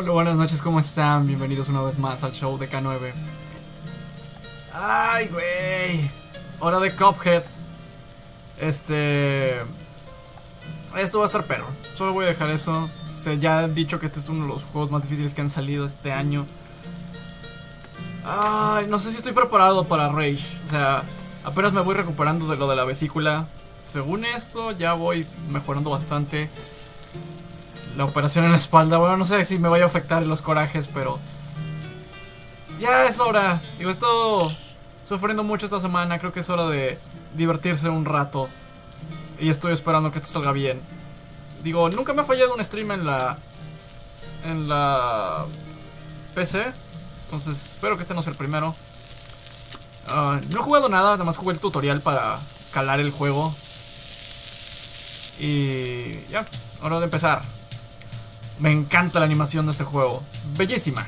Hola, buenas noches, ¿cómo están? Bienvenidos una vez más al show de K9. Ay, güey. Hora de Cuphead. Esto va a estar perro. Solo voy a dejar eso. O sea, ya han dicho que este es uno de los juegos más difíciles que han salido este año. Ay, no sé si estoy preparado para Rage. O sea, apenas me voy recuperando de lo de la vesícula. Según esto, ya voy mejorando bastante. La operación en la espalda, bueno, no sé si me vaya a afectar en los corajes, pero ya es hora. Digo, he estado sufriendo mucho esta semana. Creo que es hora de divertirse un rato. Y estoy esperando que esto salga bien. Digo, nunca me ha fallado un stream en la PC. Entonces espero que este no sea el primero. No he jugado nada, nada más jugué el tutorial para calar el juego. Y ya, hora de empezar. Me encanta la animación de este juego. Bellísima.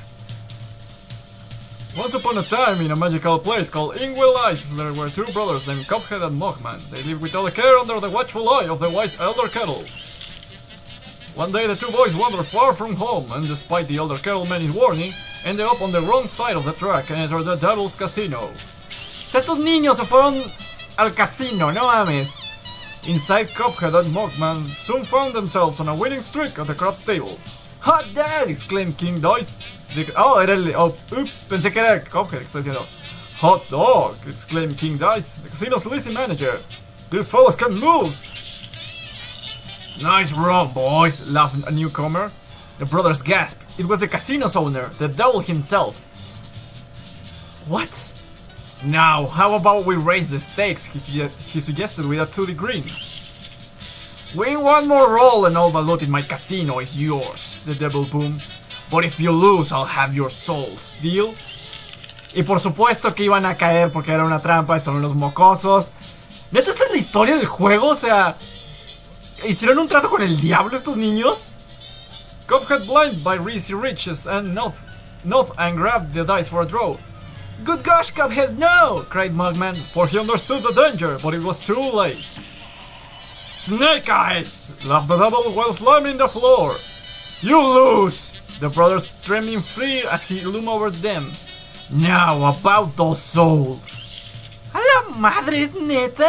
Once upon a time, in a magical place called Ingwell Ice, there were two brothers named Cuphead and Mugman. They lived with all the care under the watchful eye of the wise Elder Kettle. One day the two boys wandered far from home, and despite the Elder Kettleman's warning, ended up on the wrong side of the track and entered the Devil's Casino. O sea, estos niños se fueron al casino, no mames. Inside, Cuphead and Mugman soon found themselves on a winning streak at the craps table. Hot dog! Exclaimed King Dice. Era el... Oh, oops, pensé que era Cuphead que estoy diciendo. Hot dog! Exclaimed King Dice, the casino's lazy manager. These fellas can lose! Nice run, boys, laughed a newcomer. The brothers gasped. It was the casino's owner, the devil himself. What? Now, how about we raise the stakes, he suggested with a 2D grin. Win one more roll and all the loot in my casino is yours, the devil boomed. But if you lose, I'll have your souls, deal? Y por supuesto que iban a caer porque era una trampa y son unos mocosos. ¿Neta esta es la historia del juego? O sea, ¿hicieron un trato con el diablo estos niños? Cuphead blind by Reese Riches and Noth and grabbed the dice for a draw. Good gosh, Cuphead, no! Cried Mugman, for he understood the danger, but it was too late. Snake eyes! Laughed the devil while slamming the floor. You lose! The brothers trembling free as he loomed over them. Now, about those souls. ¿A la madre es neta?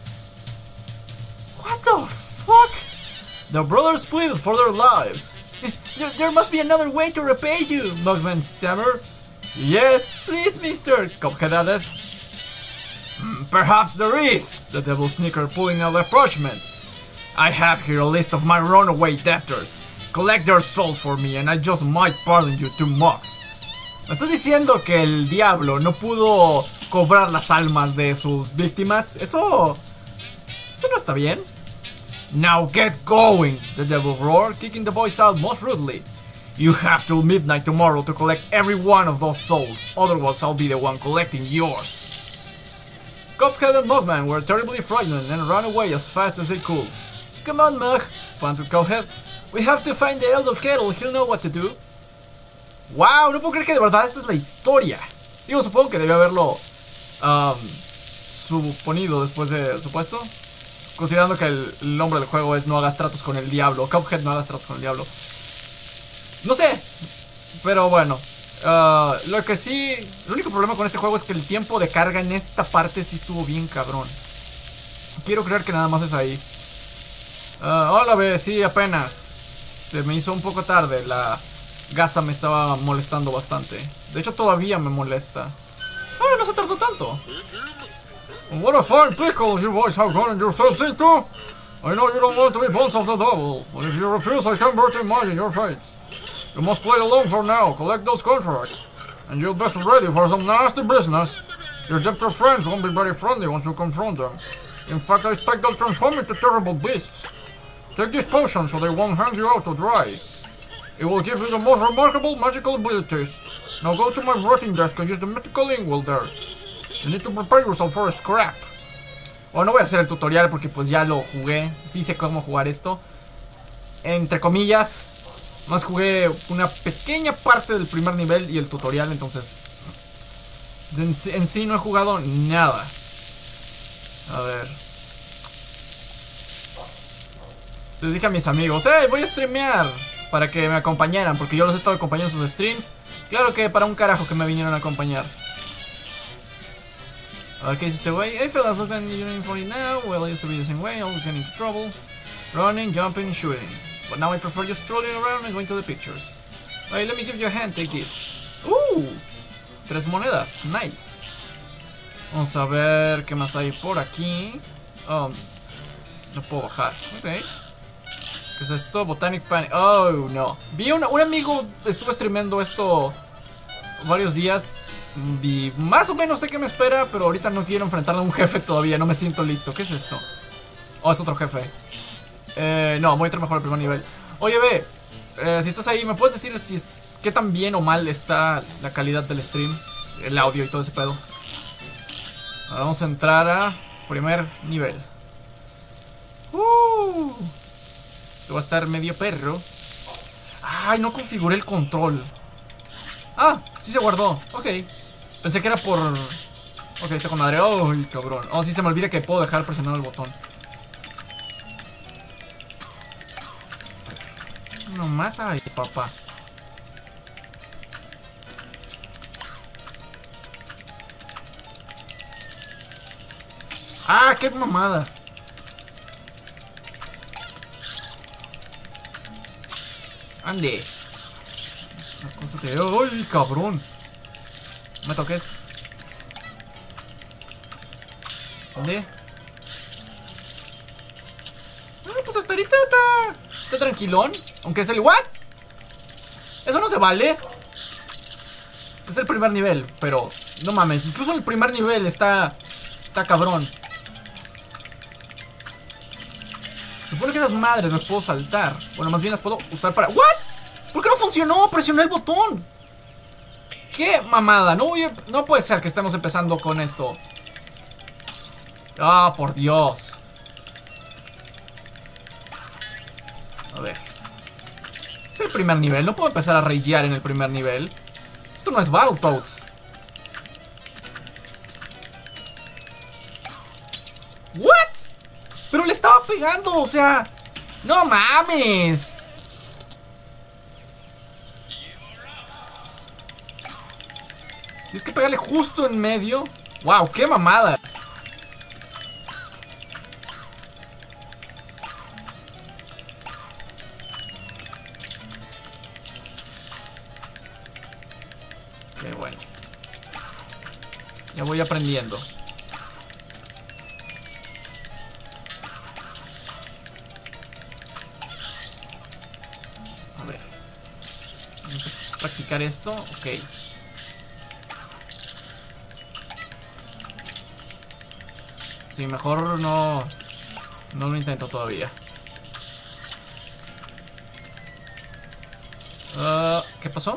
What the fuck? The brothers pleaded for their lives. There must be another way to repay you, Mugman stammered. Yes, please, mister, Cuphead added. Perhaps there is, the devil snickered, pulling out a parchment. I have here a list of my runaway debtors. Collect their souls for me and I just might pardon you 2 mugs. ¿Me estás diciendo que el diablo no pudo cobrar las almas de sus víctimas? Eso no está bien. Now get going, the devil roared, kicking the boys out most rudely. You have till midnight tomorrow to collect every one of those souls, otherwise I'll be the one collecting yours. Cuphead and Mugman were terribly frightened and ran away as fast as they could. Come on, Mug, panted Cuphead. We have to find the Elder Kettle, he'll know what to do. Wow, no puedo creer que de verdad esta es la historia. Digo, supongo que debió haberlo suponido después de supuesto. Considerando que el nombre del juego es No hagas tratos con el diablo. Cuphead, no hagas tratos con el diablo. No sé, pero bueno, lo que sí, el único problema con este juego es que el tiempo de carga en esta parte sí estuvo bien cabrón. Quiero creer que nada más es ahí. Hola, ve, sí, apenas. Se me hizo un poco tarde, la gasa me estaba molestando bastante. De hecho todavía me molesta. No se tardó tanto. What a fine pickle you boys have gotten yourselves into. I know you don't want to be bones of the devil, but if you refuse I can burn mine in your fates. You must play alone for now, collect those contracts, and you'll best be ready for some nasty business. Your debtor friends won't be very friendly once you confront them. In fact, I expect they'll transform into terrible beasts. Take this potion so they won't hang you out to dry. It will give you the most remarkable magical abilities. Now go to my writing desk and use the mythical inkwell there. You need to prepare yourself for a scrap. Bueno, no voy a hacer el tutorial porque pues ya lo jugué. Sí sé cómo jugar esto. Entre comillas. Más jugué una pequeña parte del primer nivel y el tutorial, entonces en sí no he jugado nada. A ver. Les dije a mis amigos, voy a streamear. para que me acompañaran, porque yo los he estado acompañando en sus streams. Claro que para un carajo que me vinieron a acompañar. A ver qué dice este güey. Hey fellas, look at you're in for it now. Well, I used to be the same way, always getting into trouble. Running, jumping, shooting. But now I prefer just strolling around and going to the pictures. Hey, let me give you a hand, take this. 3 monedas, nice. Vamos a ver qué más hay por aquí. No puedo bajar, ok. ¿Qué es esto? Botanic Panic. Oh, no. Vi un amigo, estuvo streameando esto varios días. Y más o menos sé qué me espera, pero ahorita no quiero enfrentarle a un jefe todavía. No me siento listo. ¿Qué es esto? Oh, es otro jefe. No, voy a entrar mejor al primer nivel. Oye, ve, si estás ahí, ¿me puedes decir qué tan bien o mal está la calidad del stream? El audio y todo ese pedo. Ahora vamos a entrar a primer nivel. Esto va a estar medio perro. Ay, no configuré el control. Ah, sí se guardó. Ok. Pensé que era por... Ok, está con madre. Ay, cabrón. Oh, sí, se me olvida que puedo dejar presionado el botón. No más. Ay, papá. Ah, qué mamada. Ande. Esta cosa te... ¡Ay, cabrón! No me toques. ¿Dónde? Bueno, pues hasta ahorita está tranquilón. Aunque es el... ¿What? Eso no se vale. Es el primer nivel, pero... No mames, incluso en el primer nivel está cabrón. Supone que las madres las puedo saltar. Bueno, más bien las puedo usar para... ¿What? ¿Por qué no funcionó? Presioné el botón. ¡Qué mamada! No puede ser que estemos empezando con esto. Ah, por Dios. A ver. Es el primer nivel. No puedo empezar a ragear en el primer nivel. Esto no es Battletoads. ¿What? Pero le estaba pegando, o sea... ¡No mames! Tienes que pegarle justo en medio. ¡Wow! ¡Qué mamada! ¡Qué bueno! Ya voy aprendiendo. A ver. Vamos a practicar esto. Ok. Sí, mejor no lo intento todavía. ¿Qué pasó?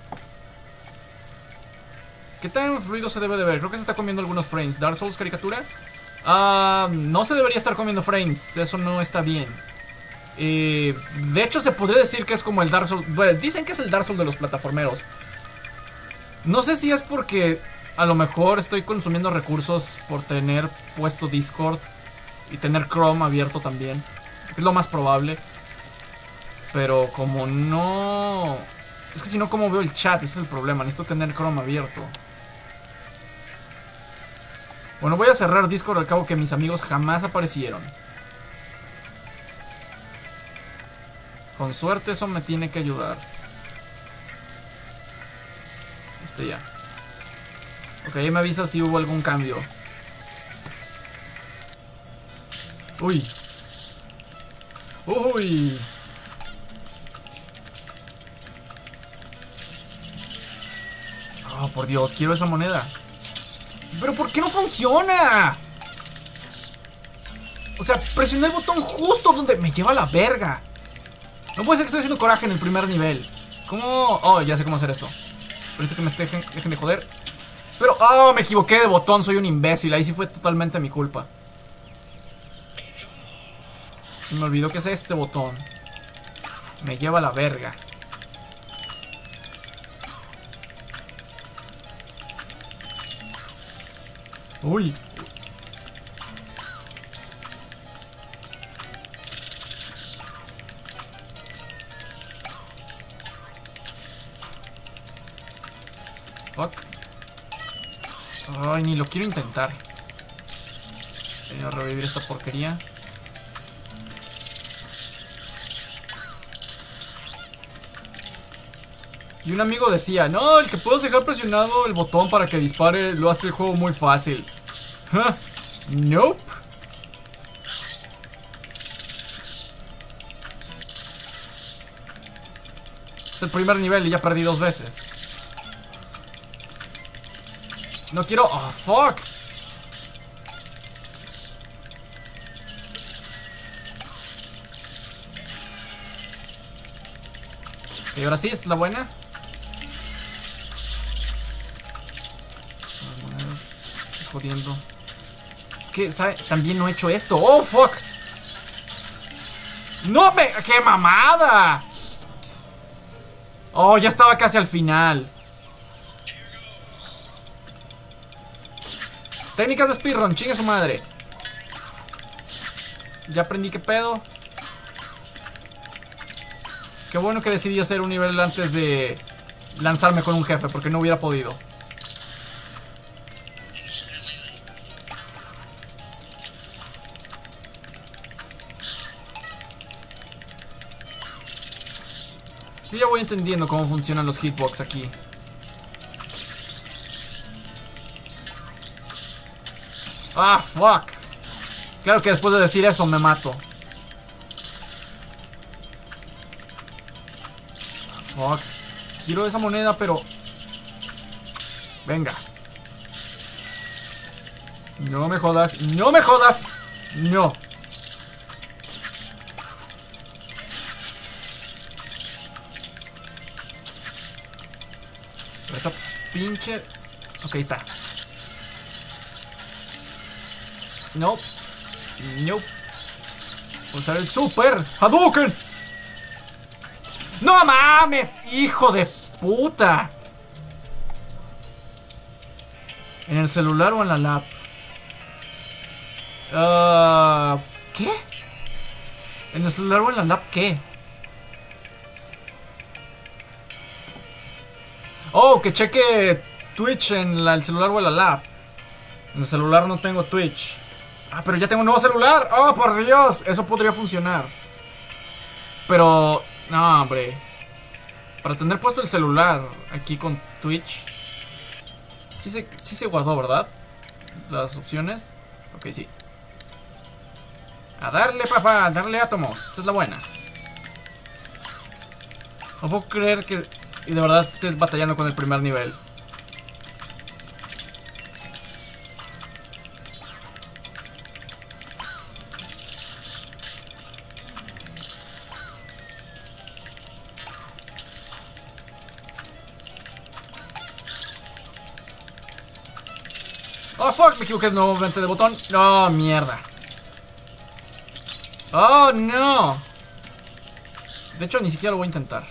¿Qué tan fluido se debe de ver? Creo que se está comiendo algunos frames. ¿Dark Souls caricatura? No se debería estar comiendo frames. Eso no está bien. De hecho se podría decir que es como el Dark Souls. Bueno, dicen que es el Dark Souls de los plataformeros. No sé si es porque a lo mejor estoy consumiendo recursos por tener puesto Discord y tener Chrome abierto también. Es lo más probable. Pero como no... Es que si no, ¿cómo veo el chat? Ese es el problema. Necesito tener Chrome abierto. Bueno, voy a cerrar Discord al cabo que mis amigos jamás aparecieron. Con suerte eso me tiene que ayudar. Ya. Ok, me avisa si hubo algún cambio. Uy. Uy. Oh, por Dios, quiero esa moneda. ¿Pero por qué no funciona? O sea, presioné el botón justo donde me lleva la verga. No puede ser que estoy haciendo coraje en el primer nivel. ¿Cómo? Oh, ya sé cómo hacer eso. Pero esto que me dejen de joder. Pero, oh, me equivoqué de botón, soy un imbécil. Ahí sí fue totalmente mi culpa. Se me olvidó que es este botón. Me lleva a la verga. Uy. Ay, ni lo quiero intentar. Voy a revivir esta porquería. Y un amigo decía, no, el que puedas dejar presionado el botón para que dispare lo hace el juego muy fácil. Huh. Nope. Es el primer nivel y ya perdí 2 veces. No quiero... Oh, fuck. Ok, ahora sí, ¿es la buena? Estás jodiendo. Es que, ¿sabe? También no he hecho esto. ¡Oh, fuck! ¡No me... ¡Qué mamada! Oh, ya estaba casi al final. Técnicas de speedrun, chingue su madre. Ya aprendí qué pedo. Qué bueno que decidí hacer un nivel antes de lanzarme con un jefe, porque no hubiera podido. Yo ya voy entendiendo cómo funcionan los hitbox aquí. Ah, fuck. Claro que después de decir eso me mato. Fuck. Quiero esa moneda, pero... Venga. No me jodas. No me jodas. No. Esa pinche... Ok, está. No. No. Voy a usar el super Hadouken. ¡No mames! ¡Hijo de puta! ¿En el celular o en la lap? ¿Qué? ¿En el celular o en la lap qué? Oh, que cheque Twitch en el celular o en la lap. En el celular no tengo Twitch. Ah, pero ya tengo un nuevo celular. Oh, por Dios, eso podría funcionar. Pero... No, hombre. Para tener puesto el celular aquí con Twitch. Sí se guardó, ¿verdad? Las opciones. Ok, sí. A darle, papá, a darle átomos. Esta es la buena. No puedo creer que... Y de verdad estés batallando con el primer nivel. Oh, fuck, me equivoqué nuevamente de botón. Oh, mierda. Oh, no. De hecho, ni siquiera lo voy a intentar.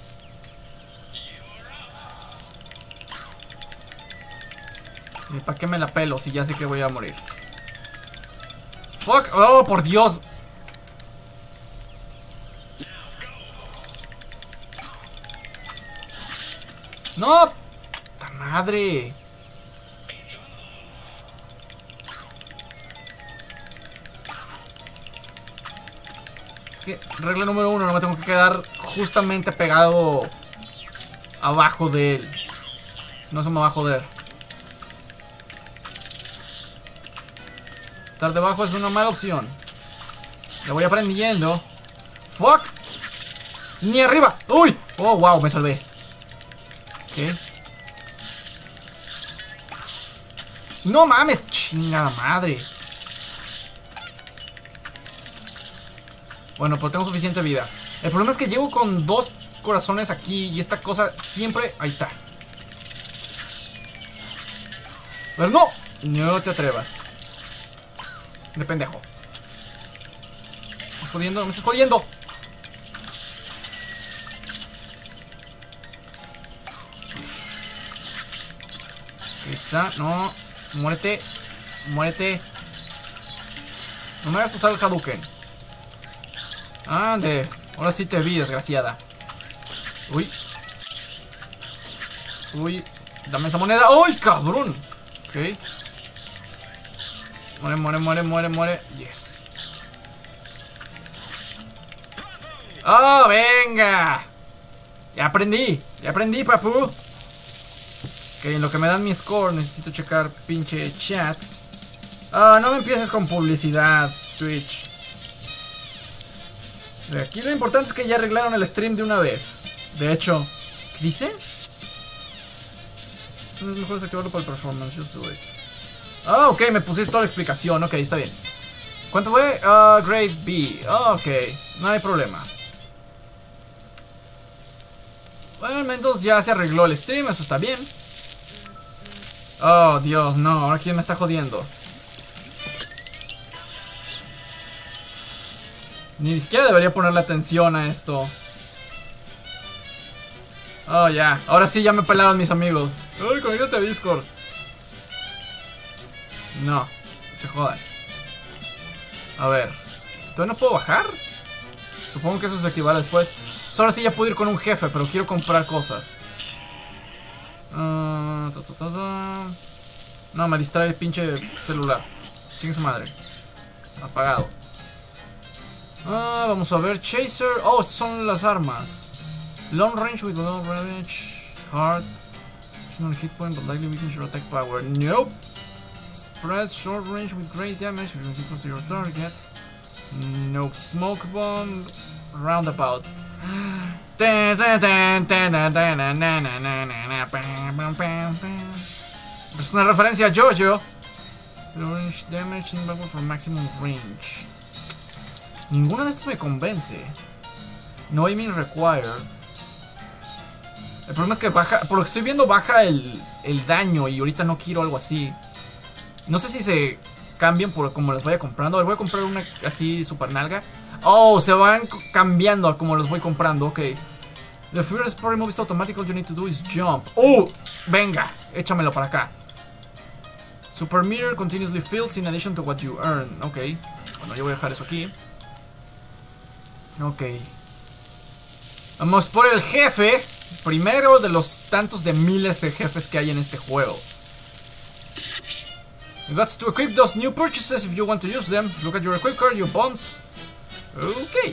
¿Y para qué me la pelo si ya sé que voy a morir? Fuck, oh, por Dios. No, puta madre. Regla número 1, no me tengo que quedar justamente pegado abajo de él. Si no se me va a joder. Estar debajo es una mala opción. Le voy aprendiendo. Fuck. Ni arriba. Uy. Oh, wow, me salvé. Ok. No mames, chingada madre. Bueno, pero tengo suficiente vida. El problema es que llego con 2 corazones aquí y esta cosa siempre... Ahí está. Pero no. No te atrevas. De pendejo. ¿Me estás jodiendo? ¡Me estás jodiendo! Ahí está. No. Muérete. Muérete. No me hagas usar el Hadouken. Ande, ahora sí te vi, desgraciada. Uy. Uy, dame esa moneda. ¡Uy, cabrón! Ok. Ok. Muere, muere, muere, muere, muere. Yes. ¡Oh, venga! Ya aprendí, papu. Ok, en lo que me dan mi score necesito checar pinche chat. Ah, no me empieces con publicidad, Twitch. Aquí lo importante es que ya arreglaron el stream de una vez. De hecho, ¿qué dice? Es mejor desactivarlo para el performance. Ah, ok, me pusiste toda la explicación. Ok, está bien. ¿Cuánto fue? Grade B. Ok, no hay problema. Bueno, al menos ya se arregló el stream, eso está bien. Oh, Dios, no, ahora quién me está jodiendo. Ni siquiera debería ponerle atención a esto. Oh, ya, ahora sí ya me pelaron mis amigos. Ay, conéctate a Discord. No, se jodan. A ver, ¿todavía no puedo bajar? Supongo que eso se activará después. Ahora sí ya puedo ir con un jefe, pero quiero comprar cosas. No, me distrae el pinche celular. Chingue su madre. Apagado. Vamos a ver. Chaser. Oh, estas son las armas. Long range with long range. Hard. No hit point, but likely weakens your attack power. Nope. Spread short range with great damage. When you close to your target. Nope. Smoke bomb. Roundabout. Es una referencia a JoJo. Range damage in backward for maximum range. Ninguno de estos me convence. No aiming required. El problema es que baja, por lo que estoy viendo, baja el daño. Y ahorita no quiero algo así. No sé si se cambian por como las vaya comprando. A ver, voy a comprar una así super nalga. Oh, se van cambiando a como los voy comprando. Ok. The first party move is automatic. All you need to do is jump. Oh, venga, échamelo para acá. Super meter continuously fills in addition to what you earn. Ok. Bueno, yo voy a dejar eso aquí. Ok. Vamos por el jefe. Primero de los tantos de miles de jefes que hay en este juego. You got to equip those new purchases if you want to use them. Look at your equip card, your bombs. Ok.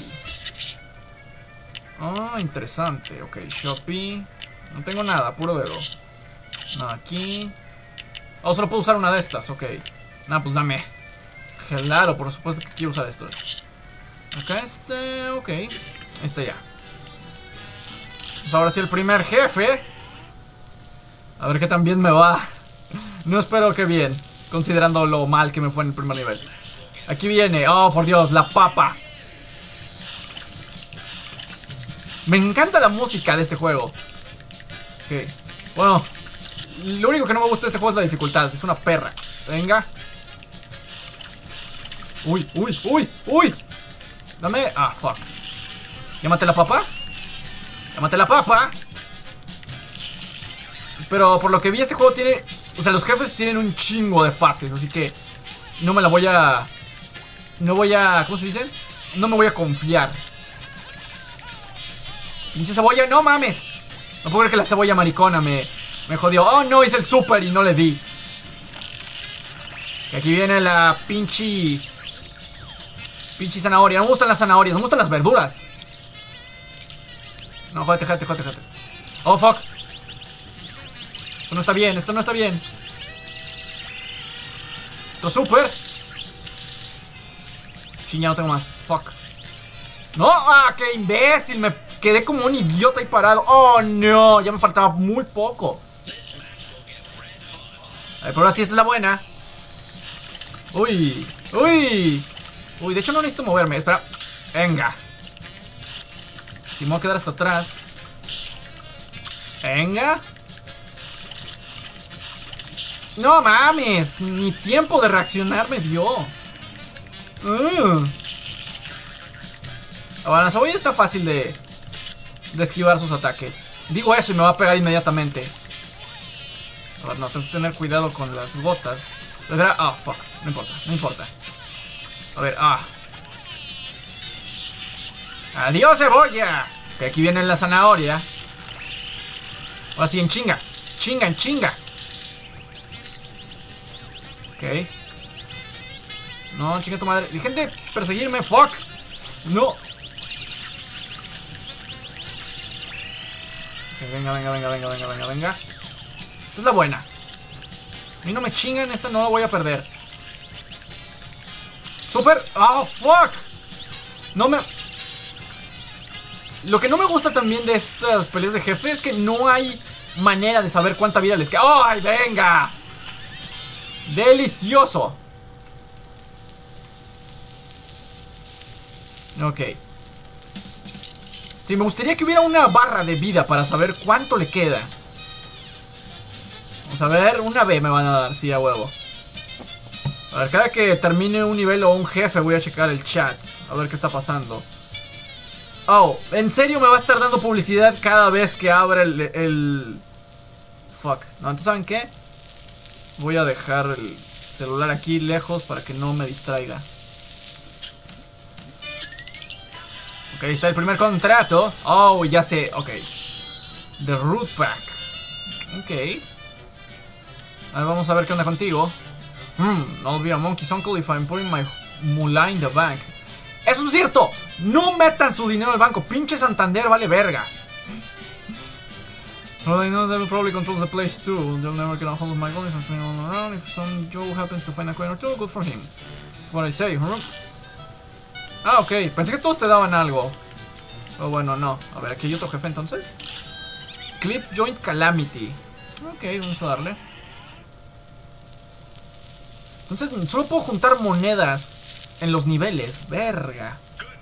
Oh, interesante. Ok, Shopee. No tengo nada, puro dedo. Nada aquí. Oh, solo puedo usar una de estas, ok. Nada, pues dame. Claro, por supuesto que quiero usar esto. Acá este, ok. Este ya. Pues ahora sí el primer jefe. A ver qué tan bien me va. No espero que bien, considerando lo mal que me fue en el primer nivel. Aquí viene, oh por Dios, la papa. Me encanta la música de este juego. Ok, bueno, lo único que no me gusta de este juego es la dificultad. Es una perra. Venga. Uy, uy, uy, uy. Dame, ah, fuck. Llámate la papa. Llámate la papa. Pero por lo que vi este juego tiene, o sea, los jefes tienen un chingo de fases. Así que no me la voy a, no voy a, ¿cómo se dice? No me voy a confiar. Pinche cebolla, no mames. No puedo creer que la cebolla maricona me jodió. Oh no, hice el super y no le di. Que aquí viene la pinche zanahoria. No me gustan las zanahorias, me gustan las verduras. No, jódete, jódete, jódete, jódete. Oh, fuck. Esto no está bien, esto no está bien. Esto es super. Chin, ya no tengo más. Fuck. No, ah, qué imbécil. Me quedé como un idiota ahí parado. Oh, no, ya me faltaba muy poco. A ver, pero ahora sí, esta es la buena. Uy, uy. Uy, de hecho no necesito moverme, espera. Venga. Si me voy a quedar hasta atrás. Venga. No mames, ni tiempo de reaccionar me dio. Bueno, la cebolla está fácil de esquivar sus ataques. Digo eso y me va a pegar inmediatamente. A ver, no, tengo que tener cuidado con las gotas. Ah, fuck, no importa, no importa. A ver, ¡adiós, cebolla! Que aquí viene la zanahoria. Ahora sí, en chinga. Chinga, en chinga. Ok. No, chinga tu madre. Dejen de perseguirme, fuck. No. Ok, venga. Esta es la buena. A mí no me chingan, esta no la voy a perder. Super. Oh, fuck. No me... Lo que no me gusta también de estas peleas de jefe es que no hay manera de saber cuánta vida les queda. ¡Ay, venga! ¡Delicioso! Ok. Sí, me gustaría que hubiera una barra de vida para saber cuánto le queda. Vamos a ver, una B me van a dar, sí, a huevo. A ver, cada que termine un nivel o un jefe voy a checar el chat. A ver qué está pasando. Oh, ¿en serio me va a estar dando publicidad cada vez que abra el... Fuck. No, entonces ¿saben qué? Voy a dejar el celular aquí lejos para que no me distraiga. Ok, ahí está el primer contrato. Oh, ya sé, ok. The Root Pack. Ok. A ver, vamos a ver qué onda contigo. I'll be a monkey's uncle if I'm putting my mullah in the bank. ¡Eso es cierto! ¡No metan su dinero al banco! ¡Pinche Santander vale verga! Well, I know Devil probably controls the place too. They'll never get a hold of my gold if I'm playing all around. If some Joe happens to find a coin or two, good for him. That's what I say, huh? Ah, ok. Pensé que todos te daban algo. Oh, bueno, no. A ver, aquí hay otro jefe entonces. Clip Joint Calamity. Ok, vamos a darle. Entonces, solo puedo juntar monedas en los niveles. Verga.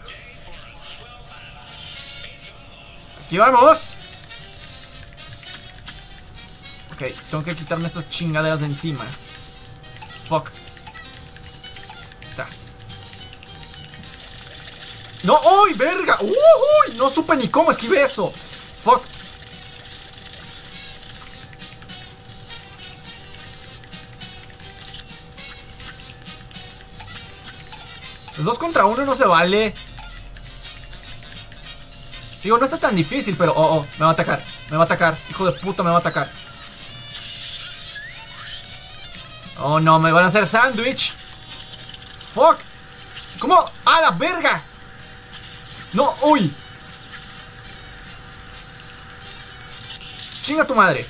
Aquí vamos. Ok, tengo que quitarme estas chingaderas de encima. Fuck. Ahí está. No, ¡uy, verga! ¡Uy! No supe ni cómo esquivé eso. Fuck. El 2 contra 1 no se vale. Digo, no está tan difícil, pero... Oh, me va a atacar. Me va a atacar. Hijo de puta, me va a atacar. Oh, no, me van a hacer sándwich. Fuck. ¿Cómo? ¡A la verga! No, uy. Chinga tu madre.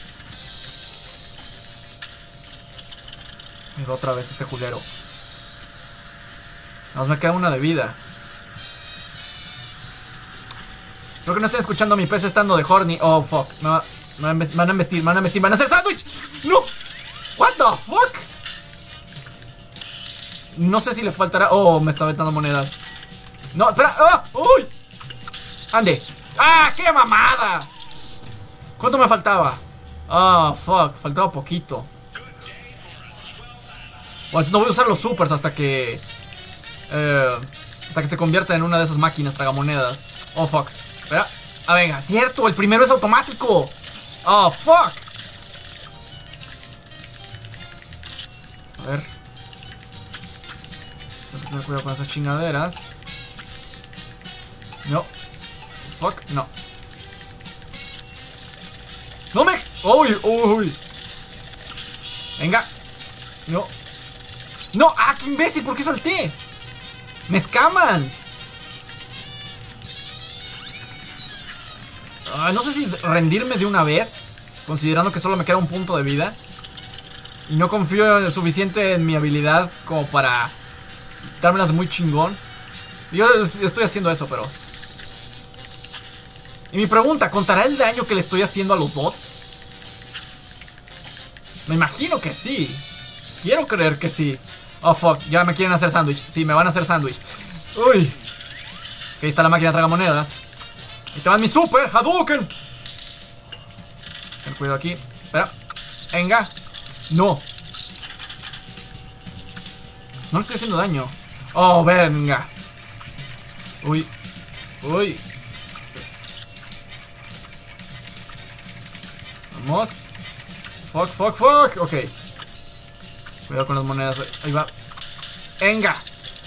Me va otra vez este culero. Nada más me queda una de vida. Creo que no están escuchando a mi pez estando de horny. Oh, fuck. Me van a embestir, van a hacer sándwich. ¡No! What the fuck? No sé si le faltará. Oh, me está aventando monedas. No, espera. ¡Ah! ¡Uy! ¡Ande! ¡Ah! ¡Qué mamada! ¿Cuánto me faltaba? Ah, fuck. Faltaba poquito. Bueno, entonces no voy a usar los supers hasta que se convierta en una de esas máquinas tragamonedas. Oh, fuck. Espera. Ah, venga. Cierto, el primero es automático. Oh, fuck. A ver. Tengo que tener cuidado con estas chingaderas. No. Fuck, no. ¡No me! ¡Uy! ¡Uy! Venga. No. ¡No! ¡Ah, qué imbécil! ¿Por qué salté? ¡Me escaman! No sé si rendirme de una vez, considerando que solo me queda un punto de vida. Y no confío suficiente en mi habilidad como para dármelas muy chingón. Yo estoy haciendo eso, pero... Y mi pregunta, ¿contará el daño que le estoy haciendo a los dos? Me imagino que sí. Quiero creer que sí. Oh, fuck, ya me quieren hacer sándwich. Sí, me van a hacer sándwich. Uy. Ahí está la máquina tragamonedas. Ahí te van mi super, Hadouken. Ten cuidado aquí. Espera. Venga. No. No le estoy haciendo daño. Oh, venga. Uy. Uy. Vamos. Fuck, fuck, fuck. Ok. Cuidado con las monedas. Ahí va. Venga.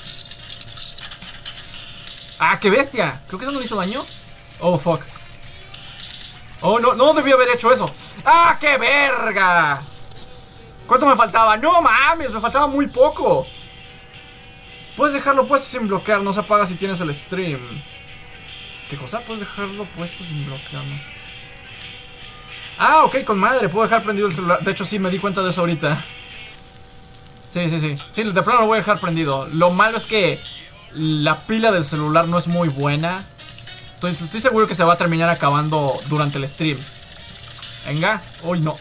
Ah, qué bestia. Creo que eso no le hizo daño. Oh, fuck. Oh, no, no debí haber hecho eso. ¡Ah, qué verga! ¿Cuánto me faltaba? ¡No mames! Me faltaba muy poco. Puedes dejarlo puesto sin bloquear. No se apaga si tienes el stream. ¿Qué cosa? Puedes dejarlo puesto sin bloquear, ¿no? Ah, ok, con madre. Puedo dejar prendido el celular. De hecho, sí, me di cuenta de eso ahorita. Sí. Sí, de plano lo voy a dejar prendido. Lo malo es que la pila del celular no es muy buena. Estoy seguro que se va a terminar acabando durante el stream. Venga. Uy, no.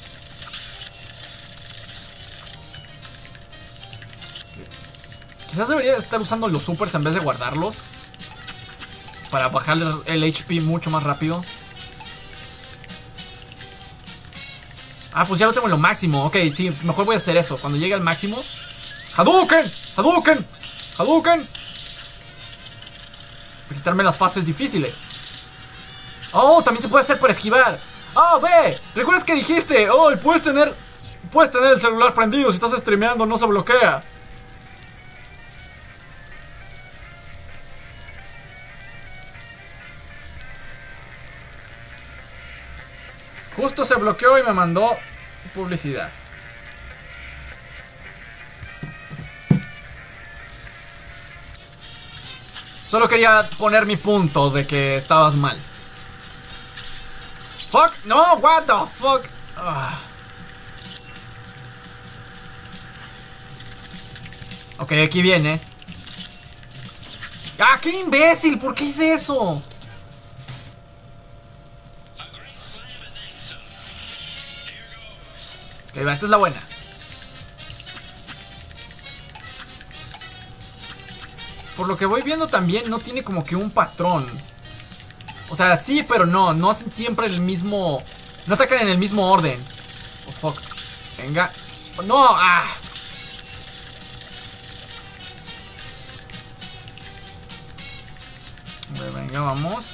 Quizás debería estar usando los supers en vez de guardarlos. Para bajarle el HP mucho más rápido. Ah, pues ya lo tengo en lo máximo. Ok, sí, mejor voy a hacer eso. Cuando llegue al máximo. ¡Hadouken! ¡Hadouken! ¡Hadouken! Para quitarme las fases difíciles. Oh, también se puede hacer para esquivar. Oh, ve. ¿Recuerdas que dijiste? Oh, puedes tener el celular prendido. Si estás streameando no se bloquea. Justo se bloqueó y me mandó publicidad. Solo quería poner mi punto de que estabas mal. Fuck, no, what the fuck. Ok, aquí viene. ¡Ah, qué imbécil! ¿Por qué hice eso? Ok, va, esta es la buena. Por lo que voy viendo también no tiene como que un patrón. O sea, sí, pero no. No hacen siempre el mismo... No atacan en el mismo orden. Oh, fuck. Venga. No, ah. Venga, vamos.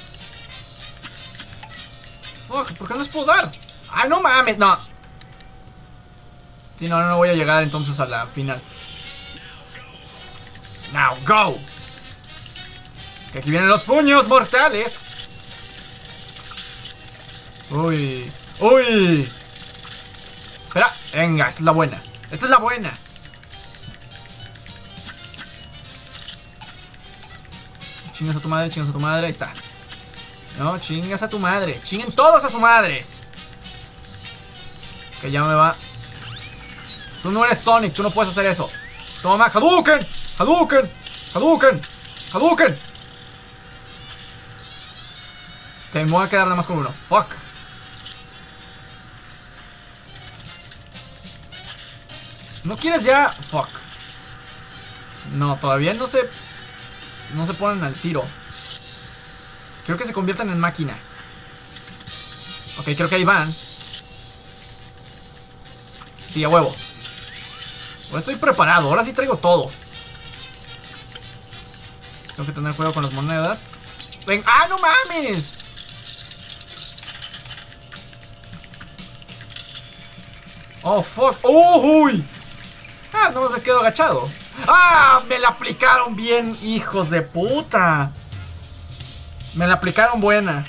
Fuck, ¿por qué no les puedo dar? Ah, no mames, no. Si no, no voy a llegar entonces a la final. Now, go. Que aquí vienen los puños mortales. Uy. Uy. Espera, venga, esta es la buena. Esta es la buena. Chingas a tu madre, chingas a tu madre. Ahí está. No, chingas a tu madre. Chinguen todos a su madre. Que ya me va. Tú no eres Sonic, tú no puedes hacer eso. Toma, Hadouken. Hadouken. Hadouken. Hadouken. Ok, me voy a quedar nada más con uno. Fuck. ¿No quieres ya? Fuck. No, todavía no se ponen al tiro. Creo que se convierten en máquina. Ok, creo que ahí van. Sí, a huevo. Ahora estoy preparado, ahora sí traigo todo. Tengo que tener cuidado con las monedas. Ven. ¡Ah, no mames! Oh, fuck. ¡Oh, uy! Ah, no me quedo agachado. ¡Ah! Me la aplicaron bien, hijos de puta. Me la aplicaron buena.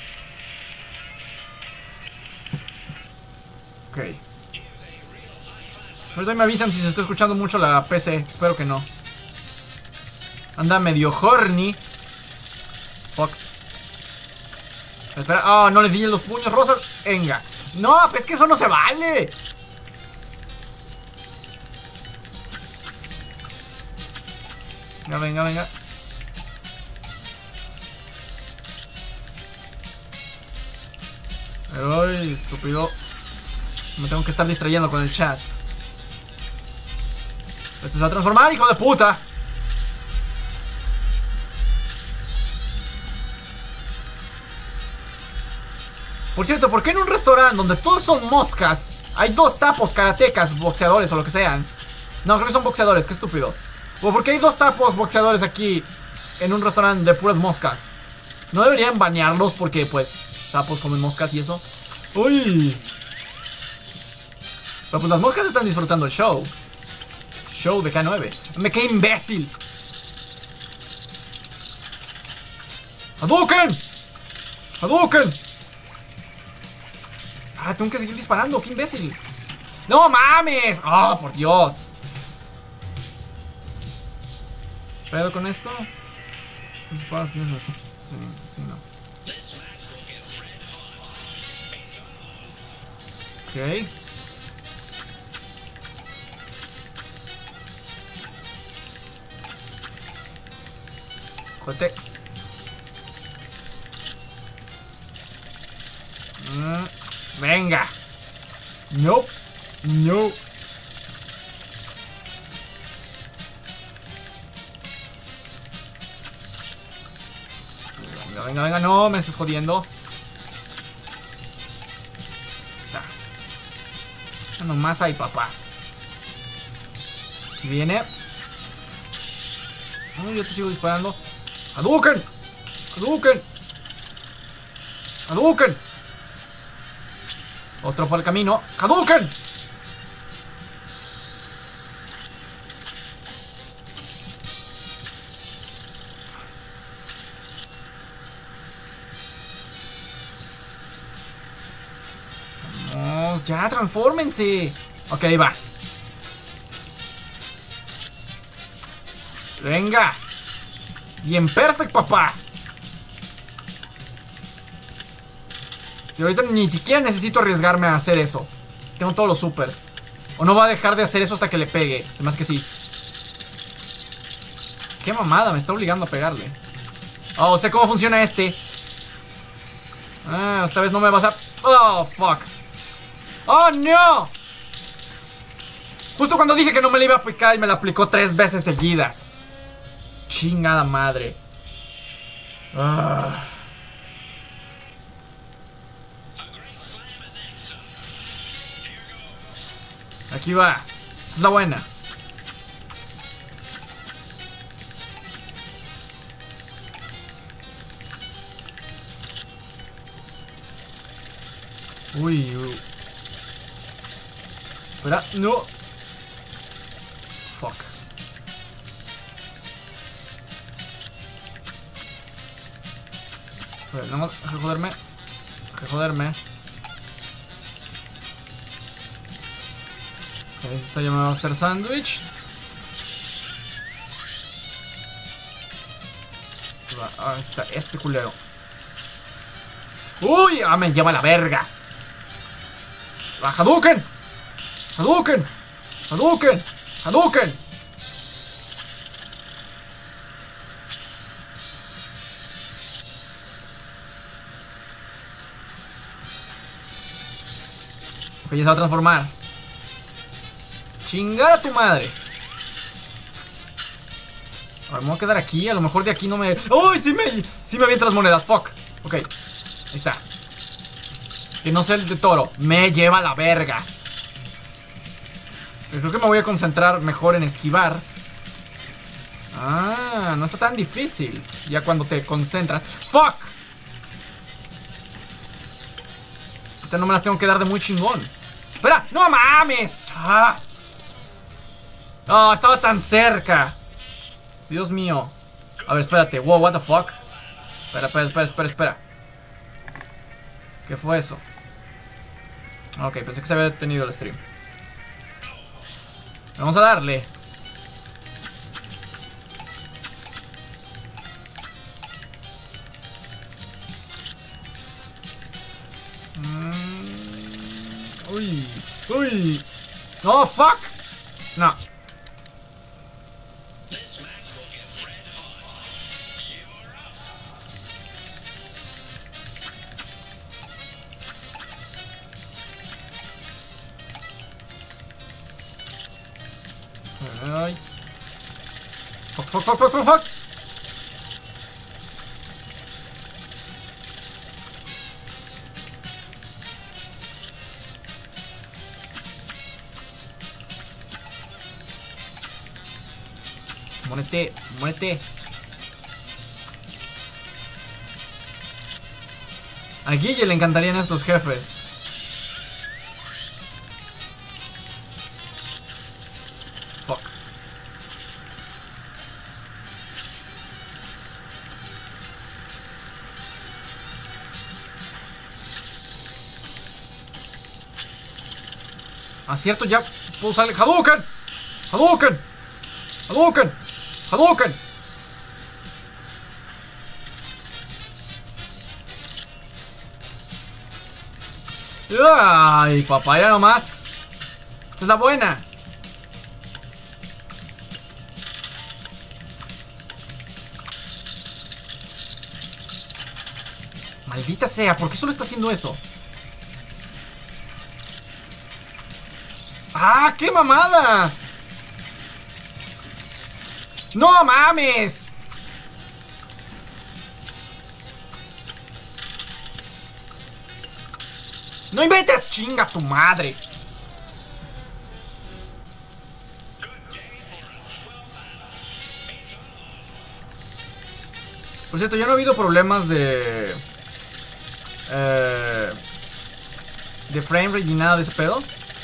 Ok. Pues ahí me avisan si se está escuchando mucho la PC. Espero que no. Anda medio horny. Fuck. Espera. Ah, no le di los puños rosas. Venga. No, pues es que eso no se vale. Venga, venga, venga. Ay, estúpido. Me tengo que estar distrayendo con el chat. Esto se va a transformar, hijo de puta. Por cierto, ¿por qué en un restaurante donde todos son moscas hay dos sapos karatecas, boxeadores o lo que sean? No, creo que son boxeadores, qué estúpido. ¿Por qué hay dos sapos boxeadores aquí en un restaurante de puras moscas? ¿No deberían banearlos porque, pues, sapos comen moscas y eso? ¡Uy! Pero pues las moscas están disfrutando el show. Show de K9. ¡Me quedé imbécil! ¡Hadouken! ¡Hadouken! Ah, tengo que seguir disparando, qué imbécil. ¡No mames! ¡Oh, por Dios! ¿Pedo con esto? Los espadas tienes... Sí, sí, no. Ok. Joder. Venga. No. No. Venga, venga, venga, no, me estás jodiendo. Está. Nomás ahí, papá. Viene. No, yo te sigo disparando. ¡Hadouken! ¡Hadouken! ¡Hadouken! Otro por el camino. ¡Hadouken! Vamos, ya, transfórmense. Ok, ahí va. Venga. Bien, perfecto, papá. Si ahorita ni siquiera necesito arriesgarme a hacer eso. Tengo todos los supers. O no va a dejar de hacer eso hasta que le pegue. Se me hace que sí. Qué mamada, me está obligando a pegarle. Oh, sé cómo funciona este. Ah, esta vez no me vas a... Oh, fuck. Oh, no. Justo cuando dije que no me la iba a aplicar y me la aplicó 3 veces seguidas. Chingada madre. Ah. Aquí va. Esta es la buena. Uy, uy. Espera, no. Fuck. No, deja de joderme. Deja de joderme. Esta ya me va a hacer sándwich. Ah, está este culero. Uy, ah, me lleva la verga. Va, Hadouken. Hadouken. Hadouken. Hadouken. Ok, ya se va a transformar. Chingar a tu madre. A ver, me voy a quedar aquí. A lo mejor de aquí no me... ¡Uy! Sí me avientan las monedas. Fuck. Ok. Ahí está. Que no sea el de toro. Me lleva la verga. Creo que me voy a concentrar mejor en esquivar. Ah, no está tan difícil. Ya cuando te concentras. ¡Fuck! Ahorita no me las tengo que dar de muy chingón. ¡Espera! ¡No mames! ¡Ah! Oh, estaba tan cerca. Dios mío. A ver, espérate. Wow, what the fuck. Espera. ¿Qué fue eso? Ok, pensé que se había detenido el stream. Vamos a darle. Uy. Uy. No, fuck. No. Ay. Fuck. Muérete. A Guille le encantarían estos jefes. Fuck. Ah, cierto, ya puedo usar el Hadouken. Hadouken. Hadouken. Hadouken. Ay, papá, era nomás. Esta es la buena. Maldita sea, ¿por qué solo está haciendo eso? ¡Ah, qué mamada! ¡No mames! ¡No inventes! ¡Chinga tu madre! Por cierto, ya no ha habido problemas de frame rate ni nada de ese pedo.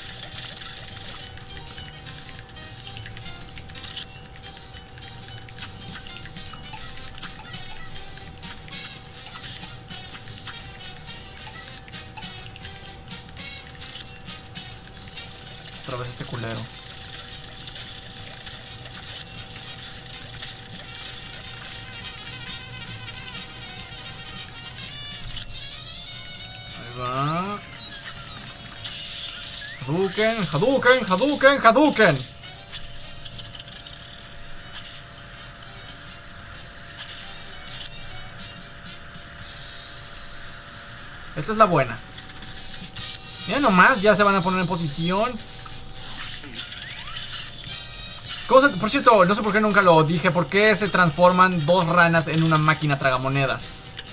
Otra vez este culero. Ahí va. Hadouken, Hadouken, Hadouken, Hadouken. Esta es la buena. Mira nomás, ya se van a poner en posición. Por cierto, no sé por qué nunca lo dije. ¿Por qué se transforman dos ranas en una máquina tragamonedas?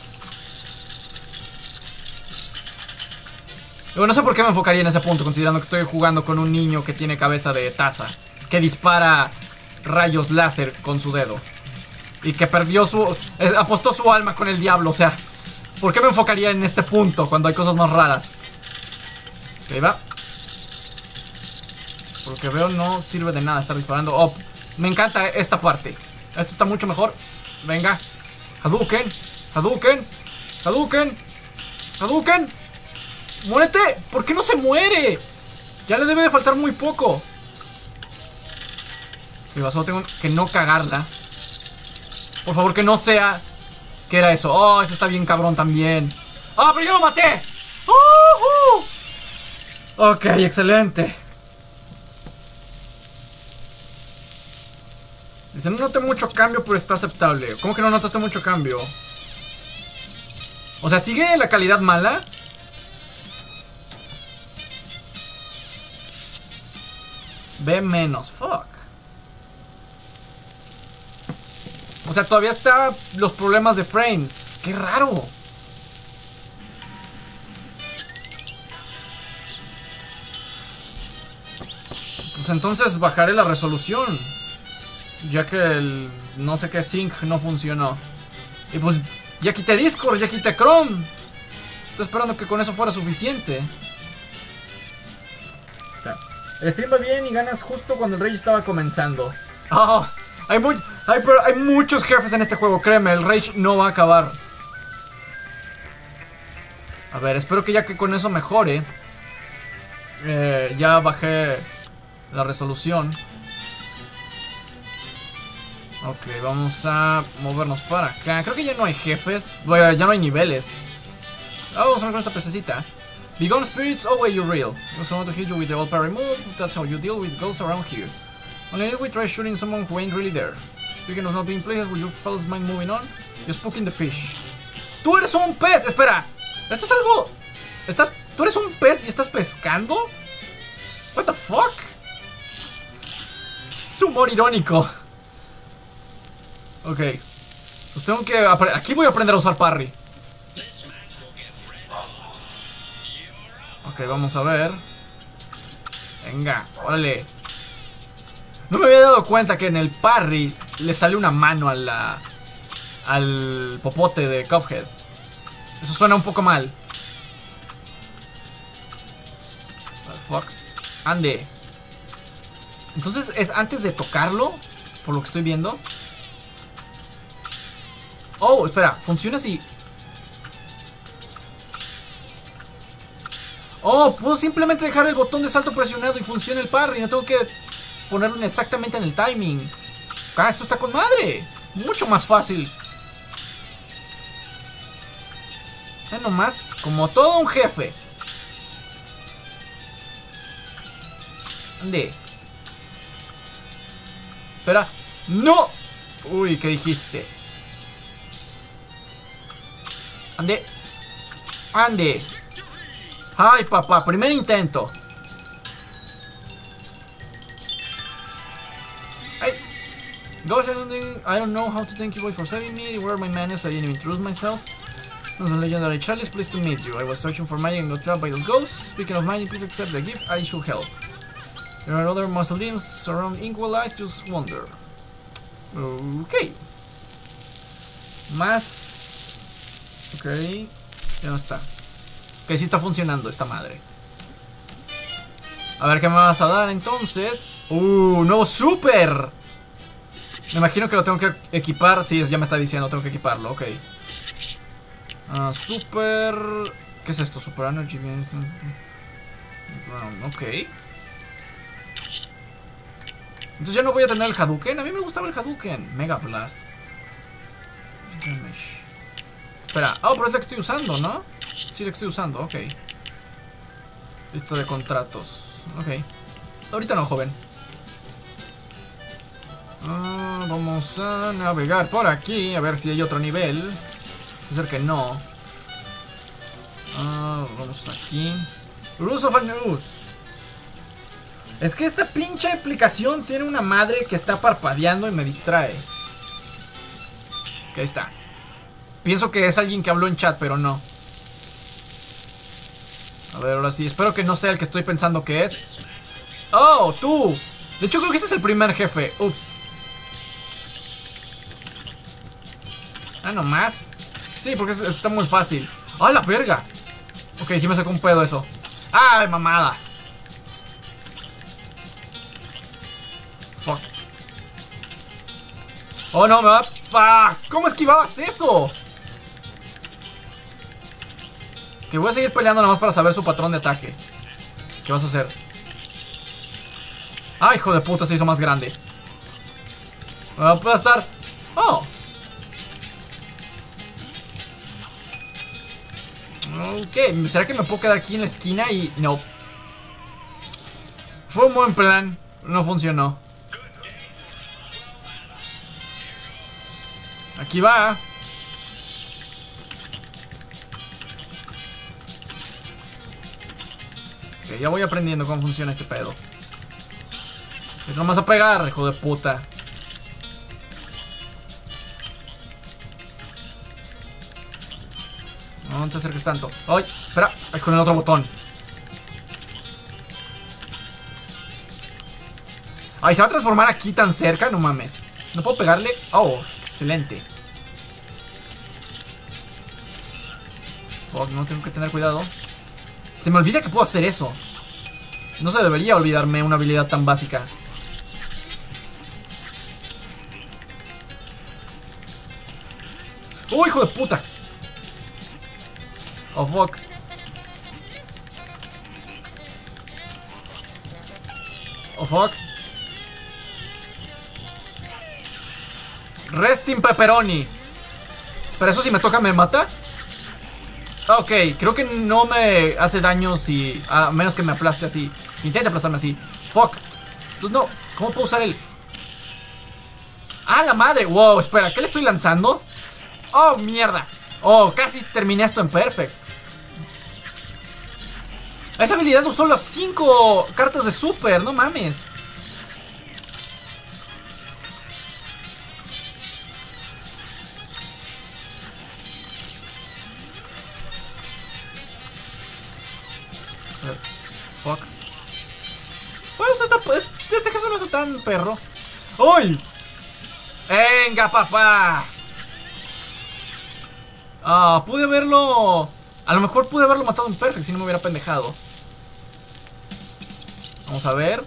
Luego, no sé por qué me enfocaría en ese punto, considerando que estoy jugando con un niño que tiene cabeza de taza, que dispara rayos láser con su dedo y que perdió apostó su alma con el diablo. O sea, ¿por qué me enfocaría en este punto cuando hay cosas más raras? Ahí va. Por lo que veo no sirve de nada estar disparando. Oh, me encanta esta parte. Esto está mucho mejor. Venga. Hadouken. Hadouken. Hadouken. Hadouken. ¡Muérete! ¿Por qué no se muere? Ya le debe de faltar muy poco. Solo tengo que no cagarla. Por favor, que no sea... ¿Qué era eso? Oh, ese está bien cabrón también. ¡Ah, pero yo lo maté! Ok, excelente. Dice, no noté mucho cambio, pero está aceptable. ¿Cómo que no notaste mucho cambio? O sea, ¿sigue la calidad mala? Ve menos, fuck. O sea, todavía está los problemas de frames. Qué raro. Pues entonces bajaré la resolución, ya que el no sé qué sync no funcionó. Y pues ya quité Discord, ya quité Chrome. Estoy esperando que con eso fuera suficiente. Está. El stream va bien y ganas justo cuando el Rage estaba comenzando. Oh, hay muchos jefes en este juego, créeme, el Rage no va a acabar. A ver, espero que ya que con eso mejore. Ya bajé la resolución. Ok, vamos a movernos para acá. Creo que ya no hay jefes. Bueno, ya no hay niveles. Vamos a ver con esta pececita. Be gone spirits, oh wait, you're real. You also want to hit you with the old parry move. That's how you deal with ghosts around here. Only if we try shooting someone who ain't really there. Speaking of not being places, would you fellas mind moving on? You're spooking the fish. ¡Tú eres un pez! Espera, esto es algo... ¿Tú eres un pez y estás pescando? What the fuck? Es humor irónico. Ok. Entonces tengo que... Aquí voy a aprender a usar parry. Ok, vamos a ver. Venga, órale. No me había dado cuenta que en el parry le sale una mano al popote de Cuphead. Eso suena un poco mal. What the fuck. Ande. Entonces es antes de tocarlo, por lo que estoy viendo. Oh, espera, funciona así. Oh, puedo simplemente dejar el botón de salto presionado y funciona el parry. No tengo que ponerlo exactamente en el timing. Ah, esto está con madre. Mucho más fácil. Nomás, como todo un jefe. Ande. Espera. ¡No! Uy, ¿qué dijiste? Ande. Ande. Ay, papá, primer intento. Ay. Gosh, I don't know how to thank you boy for saving me. Where are my manners? I didn't even introduce myself. I was a legendary Charlie, pleased to meet you. I was searching for magic and got trapped by those ghosts. Speaking of magic, please accept the gift. I should help. There are other mausoleums around Inkwell Eyes, just wonder. Ok. Más. Ok. Ya no está. Ok, sí está funcionando esta madre. A ver qué me vas a dar entonces. Nuevo super. Me imagino que lo tengo que equipar. Sí, ya me está diciendo, tengo que equiparlo, ok. Super. ¿Qué es esto? Super Energy. Ok. Entonces ya no voy a tener el Hadouken. A mí me gustaba el Hadouken. Mega Blast. Espera. Oh, pero es la que estoy usando, ¿no? Sí, la que estoy usando, ok. Lista de contratos. Ok. Ahorita no, joven. Vamos a navegar por aquí. A ver si hay otro nivel. Puede ser que no. Vamos aquí. Rules of a News. Es que esta pinche aplicación tiene una madre que está parpadeando y me distrae. Ok, ahí está. Pienso que es alguien que habló en chat, pero no. A ver, ahora sí. Espero que no sea el que estoy pensando que es. ¡Oh, tú! De hecho, creo que ese es el primer jefe. Ups. No más. Sí, porque está muy fácil. ¡Ah, la verga! Ok, sí me sacó un pedo eso. ¡Ay, mamada! Fuck. Oh, no, me va... ¡Ah! ¿Cómo esquivabas eso? Que voy a seguir peleando nada más para saber su patrón de ataque. ¿Qué vas a hacer? ¡Ah, hijo de puta! Se hizo más grande. Me va a aplastar. ¡Oh! Ok, ¿será que me puedo quedar aquí en la esquina y...? No. Fue un buen plan. No funcionó. Aquí va. Ok, ya voy aprendiendo cómo funciona este pedo. No vas a pegar, hijo de puta. No te acerques tanto. ¡Ay! Espera, es con el otro botón. Ay, ¿se va a transformar aquí tan cerca? No mames. ¿No puedo pegarle? Oh, excelente. Fuck, no tengo que tener cuidado. Se me olvida que puedo hacer eso. No se debería olvidarme una habilidad tan básica. ¡Oh, hijo de puta! Oh, fuck. Oh, fuck. Resting pepperoni. Pero eso si me toca me mata. Ok, creo que no me hace daño si... A menos que me aplaste así. Que intente aplastarme así. Fuck. Entonces no, ¿cómo puedo usar el...? ¡Ah, la madre! Wow, espera, ¿qué le estoy lanzando? ¡Oh, mierda! Oh, casi terminé esto en perfect. Esa habilidad usó las 5 cartas de super, no mames. Fuck. Pues este jefe no es tan perro. ¡Uy! ¡Venga, papá! Pude haberlo... A lo mejor pude haberlo matado en perfect si no me hubiera pendejado. Vamos a ver.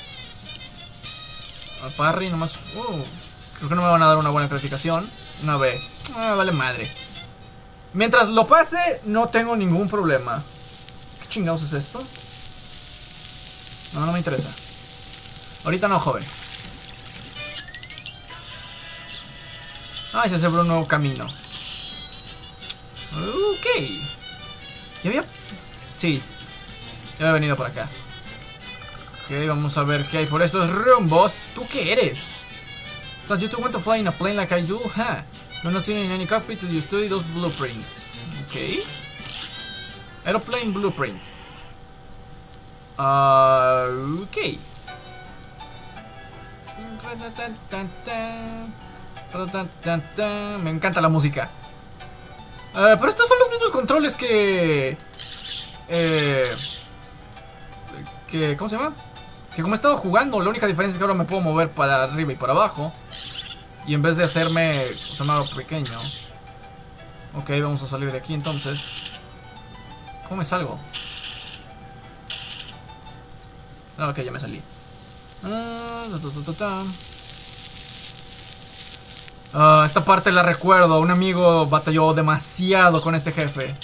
Parry nomás... creo que no me van a dar una buena calificación. Una B. Vale madre. Mientras lo pase, no tengo ningún problema. Qué chingados es esto? No, no me interesa. Ahorita no, joven. Ah, se abre un nuevo camino. Ok. ¿Ya había...? Sí. Ya había venido por acá. Ok, vamos a ver qué hay por estos rumbos. ¿Tú qué eres? So you two want to fly in a plane like I do? Huh. You're not seen in any cockpit till you study those blueprints. Ok. Aeroplane blueprints. Ok. Me encanta la música. Pero estos son los mismos controles que... ¿Cómo se llama? Que como he estado jugando, la única diferencia es que ahora me puedo mover para arriba y para abajo. Y en vez de hacerme... O sea, algo pequeño. Ok, vamos a salir de aquí entonces. ¿Cómo me salgo? Ah, ok, ya me salí. Esta parte la recuerdo. Un amigo batalló demasiado con este jefe.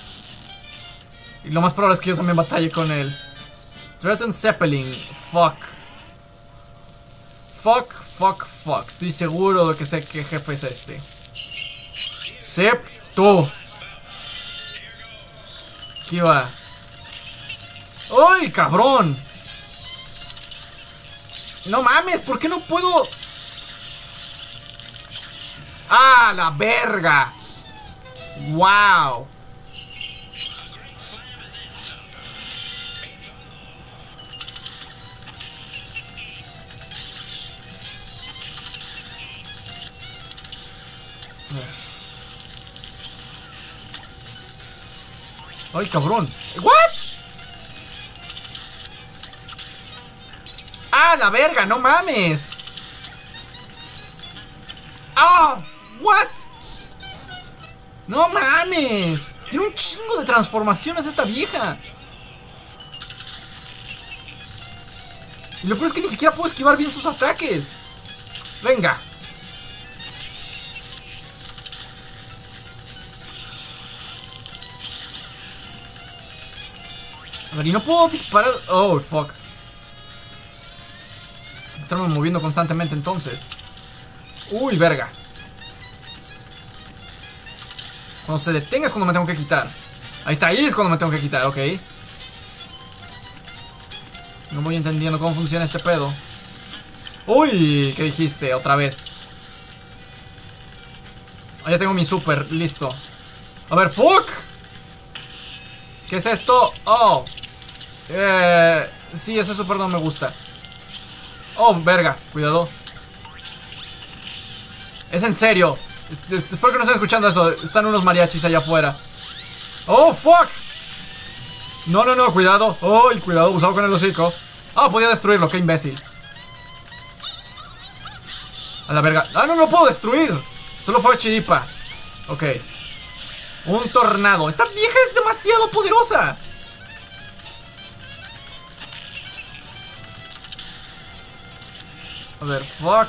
Y lo más probable es que yo también batalle con él. Threaten Zeppelin. Fuck. Fuck, fuck, fuck. Estoy seguro de que sé qué jefe es este. Zep, tú. Aquí va. ¡Ay, cabrón! No mames, ¿por qué no puedo? ¡Ah, la verga! ¡Wow! ¡Ay, cabrón! ¿What? ¡Ah, la verga! ¡No mames! ¡Ah! ¿What? ¡No mames! Tiene un chingo de transformaciones esta vieja. Y lo peor es que ni siquiera puedo esquivar bien sus ataques. Venga. A ver, y no puedo disparar. Oh, fuck. Estarme moviendo constantemente entonces. Uy, verga. Cuando se detenga es cuando me tengo que quitar. Ahí está, ahí es cuando me tengo que quitar, ok. No voy entendiendo cómo funciona este pedo. Uy, ¿qué dijiste? Otra vez. Ah, ya tengo mi super, listo. A ver, fuck. ¿Qué es esto? Oh. Sí, ese super no me gusta. Oh, verga, cuidado. Es en serio. Espero que no estén escuchando eso. Están unos mariachis allá afuera. Oh, fuck. No, no, no, cuidado. Ay, cuidado, usado con el hocico. Ah, podía destruirlo, qué imbécil. A la verga. Ah, no, no puedo destruir. Solo fue chiripa. Ok. Un tornado. Esta vieja es demasiado poderosa. A ver, fuck.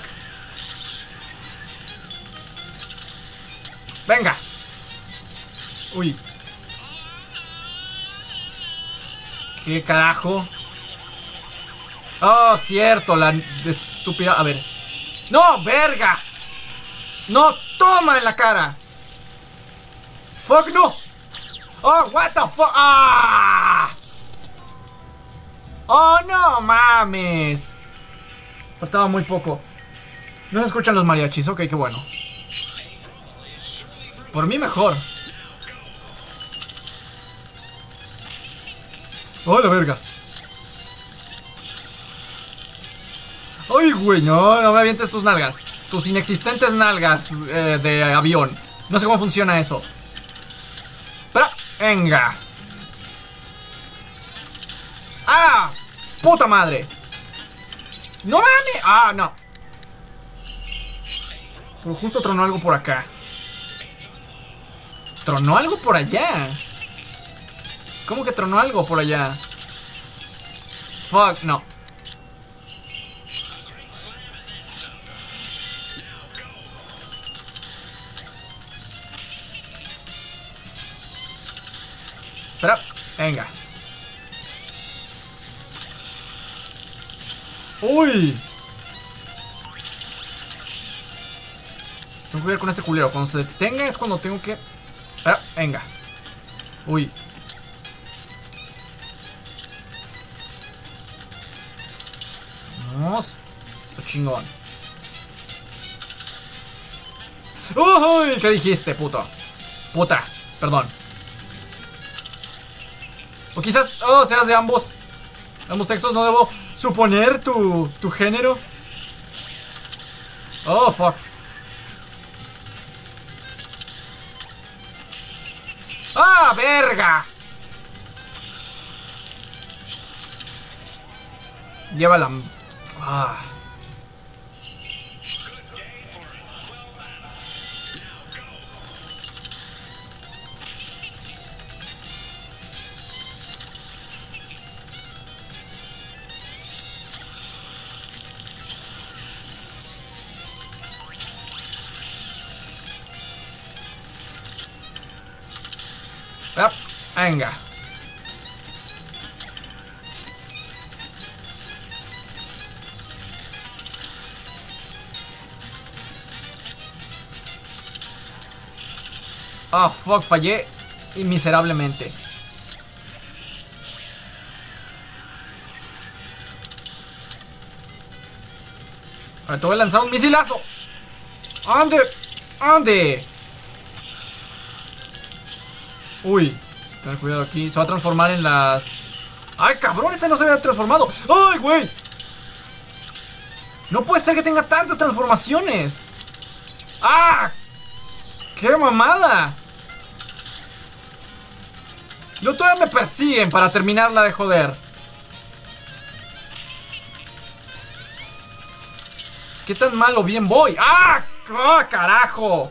Venga. Uy. ¿Qué carajo? Oh, cierto, la estúpida. A ver. ¡No, verga! ¡No, toma en la cara! ¡Fuck, no! ¡Oh, what the fuck! ¡Ah! ¡Oh, no mames! Faltaba muy poco. No se escuchan los mariachis, ok, qué bueno. Por mí mejor. ¡Oh, la verga! ¡Ay, güey! No, no me avientes tus nalgas. Tus inexistentes nalgas de avión. No sé cómo funciona eso. Pero, venga. ¡Ah! ¡Puta madre! ¡No mames! ¡Ah, no! Pero justo tronó algo por acá. ¿Tronó algo por allá? ¿Cómo que tronó algo por allá? Fuck, no. Pero, venga. ¡Uy! Tengo que ver con este culero. Cuando se detenga es cuando tengo que... Ah, venga. Uy. Vamos. Eso chingón. ¡Uy! ¿Qué dijiste, puto? Puta. Perdón. O quizás... Oh, seas de ambos sexos. No debo suponer tu género. Oh, fuck. ¡Ah, verga! Llévala. Ah. Venga. Ah, fuck, fallé miserablemente. A ver, te voy a lanzar un misilazo. ¡Ande! ¡Ande! Uy, ten cuidado aquí. Se va a transformar en las... ¡Ay, cabrón! Este no se había transformado. ¡Ay, güey! No puede ser que tenga tantas transformaciones. ¡Ah! ¡Qué mamada! Luego todavía me persiguen para terminarla de joder. ¿Qué tan mal o bien voy? ¡Ah! ¡Oh, carajo!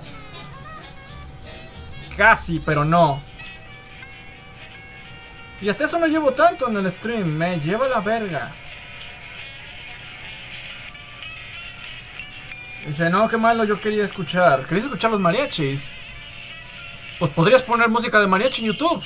Casi, pero no. Y hasta eso no llevo tanto en el stream. Me lleva la verga. Dice, no, qué malo, yo quería escuchar. ¿Querías escuchar los mariachis? Pues podrías poner música de mariachi en YouTube.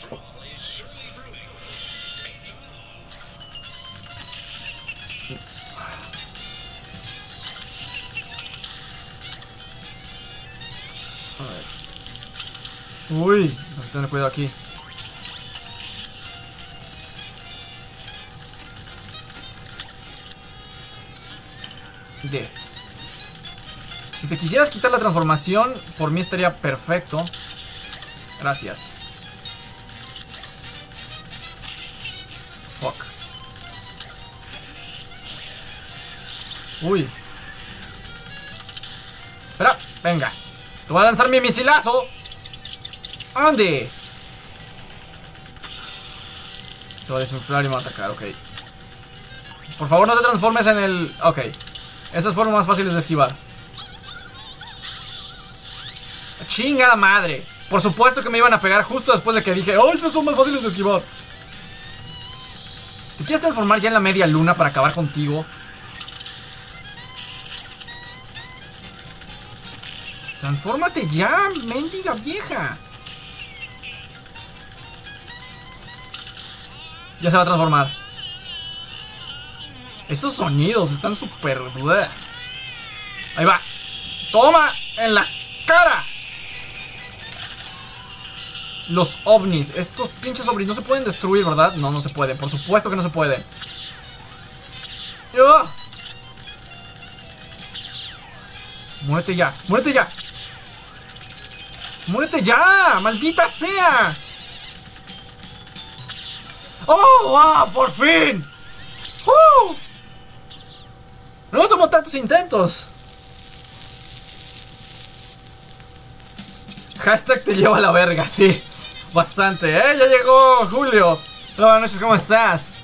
A ver. Uy, tengo que tener cuidado aquí. Si te quisieras quitar la transformación, por mí estaría perfecto. Gracias. Fuck. Uy. Espera, venga. Te voy a lanzar mi misilazo. ¡Ande! Se va a desinflar y me va a atacar, ok. Por favor, no te transformes en el... Ok. Esas fueron más fáciles de esquivar. ¡Chingada madre! Por supuesto que me iban a pegar justo después de que dije, ¡oh, esas son más fáciles de esquivar! ¿Te quieres transformar ya en la media luna para acabar contigo? ¡Transfórmate ya, mendiga vieja! Ya se va a transformar. Esos sonidos están súper... Ahí va. ¡Toma! ¡En la cara! Los ovnis. Estos pinches ovnis no se pueden destruir, ¿verdad? No, no se pueden. Por supuesto que no se pueden. ¡Oh! ¡Muérete ya! ¡Muérete ya! ¡Muérete ya! ¡Maldita sea! ¡Oh! ¡Wow! ¡Por fin! No tomó tantos intentos. Hashtag te lleva a la verga, sí. Bastante, ¿eh? Ya llegó Julio. Buenas noches, ¿cómo estás?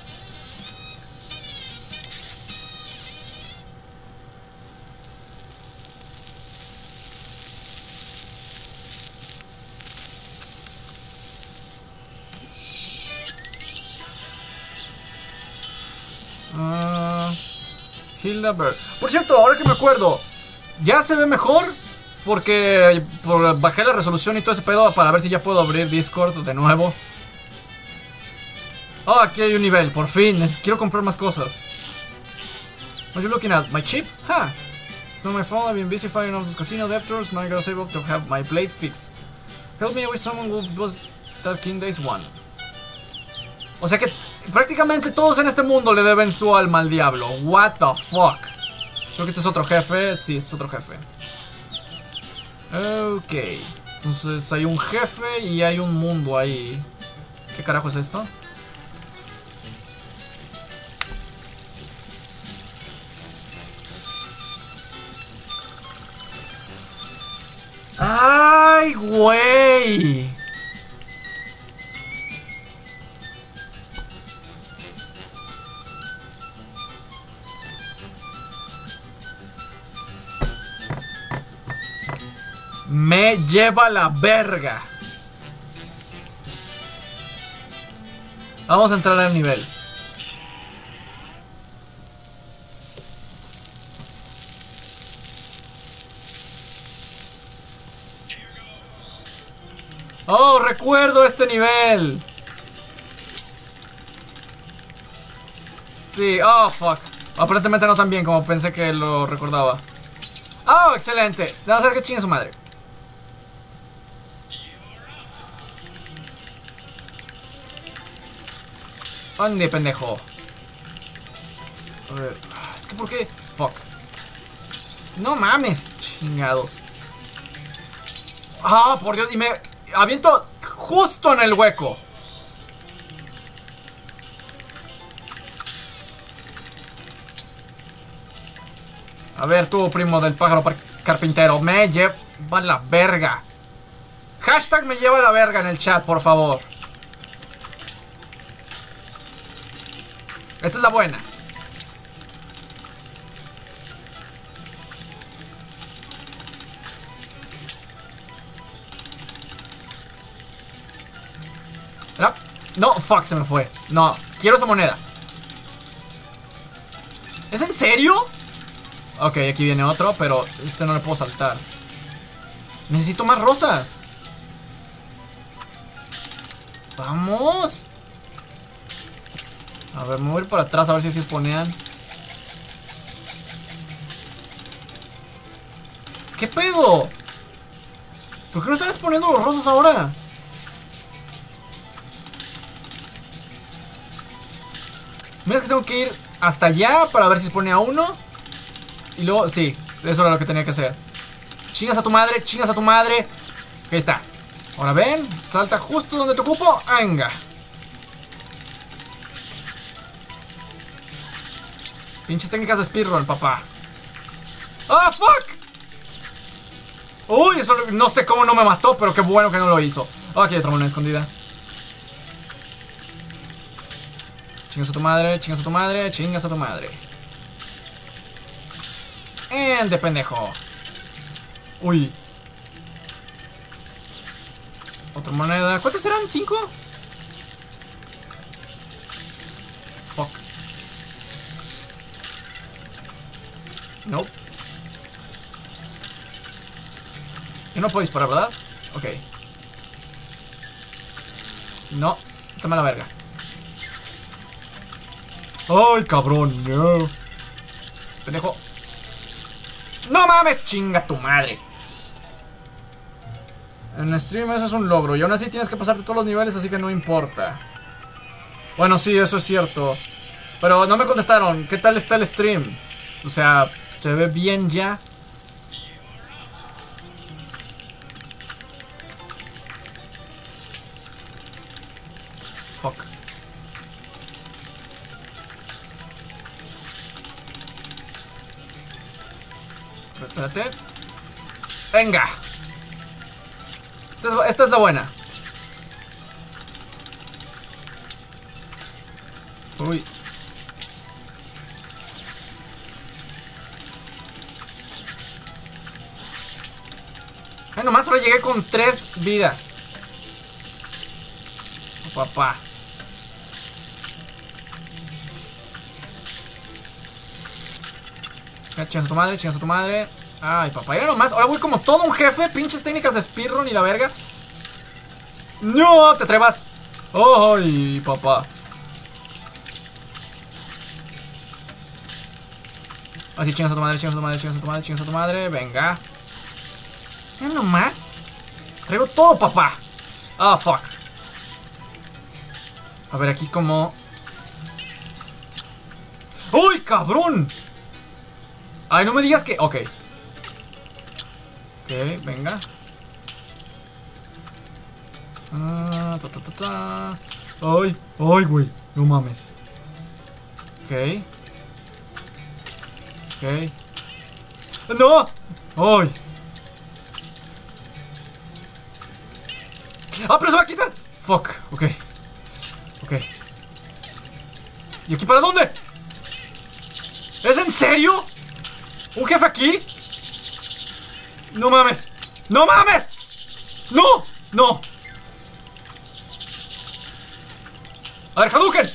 Hilda. Por cierto, ahora que me acuerdo, ya se ve mejor porque bajé la resolución y todo ese pedo para ver si ya puedo abrir Discord de nuevo. Oh, aquí hay un nivel, por fin. Quiero comprar más cosas. What are you looking at? My chip? Huh. It's not my fault. I've been busy fighting off those casino debtors. Now I was able to have my blade fixed. Help me with someone who was that King Days one. O sea que prácticamente todos en este mundo le deben su alma al diablo. What the fuck. Creo que este es otro jefe. Sí, este es otro jefe. Ok. Entonces hay un jefe y hay un mundo ahí. ¿Qué carajo es esto? ¡Ay, güey! Me lleva la verga. Vamos a entrar al nivel. Oh, recuerdo este nivel. Sí, oh, fuck. Aparentemente no tan bien como pensé que lo recordaba. Oh, excelente. Vamos a ver que chingue su madre. ¿Dónde, pendejo? A ver, es que ¿por qué? Fuck. No mames, chingados. Ah, por Dios, y me aviento justo en el hueco. A ver, tú, primo del pájaro carpintero, me lleva la verga. Hashtag me lleva la verga en el chat, por favor. Esta es la buena. No, fuck, se me fue. No, quiero esa moneda. ¿Es en serio? Ok, aquí viene otro, pero este no le puedo saltar. Necesito más rosas. Vamos. A ver, me voy a ir para atrás a ver si así spawnean. ¿Qué pedo? ¿Por qué no están spawneando los rosas ahora? Mira que tengo que ir hasta allá para ver si spawnea uno. Y luego, sí, eso era lo que tenía que hacer. Chingas a tu madre, chingas a tu madre. Ahí está. Ahora ven, salta justo donde te ocupo. Venga. Pinches técnicas de speedrun, papá. ¡Ah, fuck! Uy, eso no sé cómo no me mató, pero qué bueno que no lo hizo. Oh, aquí hay otra moneda escondida. Chingas a tu madre, chingas a tu madre, chingas a tu madre. De pendejo. Uy. Otra moneda. ¿Cuántas eran? ¿5? Fuck. Nope. Yo no puedo disparar, ¿verdad? Ok. No. Toma la verga. Ay, cabrón, no. Pendejo. No mames, chinga tu madre. En stream eso es un logro. Y aún así tienes que pasarte todos los niveles, así que no importa. Bueno, sí, eso es cierto. Pero no me contestaron. ¿Qué tal está el stream? O sea, ¿se ve bien ya? Fuck. Espérate. Venga. Esta es la buena. Uy. Ay, nomás solo llegué con 3 vidas. Oh, papá. Chingas a tu madre, chingas a tu madre. Ay, papá, ya nomás. Ahora voy como todo un jefe. Pinches técnicas de speedrun y la verga. ¡No! ¡Te atrevas! ¡Ay, papá! Así, chingas a tu madre, chingas a tu madre, chingas a tu madre, chingas a tu madre. Venga. Ya nomás. Traigo todo, papá. Ah, fuck. A ver, aquí como... ¡Uy, cabrón! Ay, no me digas que... Ok. Ok, venga. Ay, ay, güey. No mames. Ok. Ok. ¡No! ¡Ay! ¡Ah, pero se va a quitar! Fuck, ok. Ok. ¿Y aquí para dónde? ¿Es en serio? ¿Un jefe aquí? ¡No mames! ¡No mames! ¡No! ¡No! A ver, Hadouken.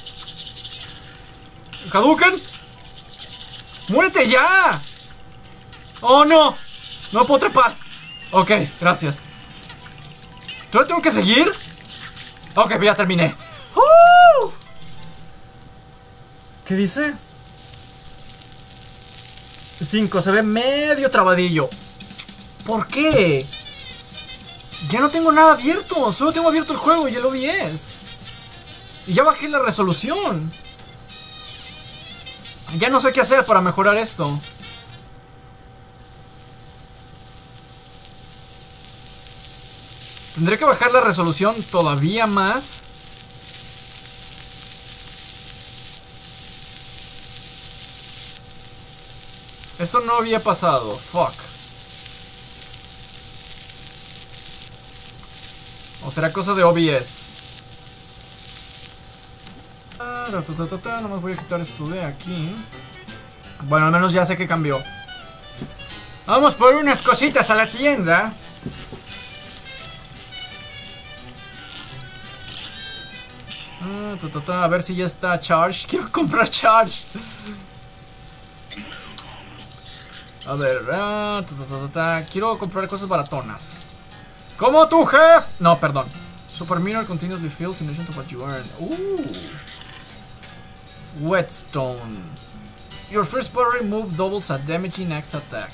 Hadouken. ¡Muérete ya! ¡Oh, no! No puedo trepar. Ok, gracias. ¿Todavía tengo que seguir? Ok, ya terminé. ¿Qué dice? 5, se ve medio trabadillo. ¿Por qué? Ya no tengo nada abierto. Solo tengo abierto el juego y el OBS. Y ya bajé la resolución. Ya no sé qué hacer para mejorar esto. Tendré que bajar la resolución todavía más. Esto no había pasado. Fuck. ¿O será cosa de OBS? Nomás voy a quitar esto de aquí. Bueno, al menos ya sé que cambió. Vamos por unas cositas a la tienda. A ver si ya está Charge. Quiero comprar Charge. A ver, quiero comprar cosas baratonas. ¡Como tu jefe! No, perdón. Super Mirror continuously fills in addition to what you earn. Whetstone. Your first battery move doubles a damaging axe attack.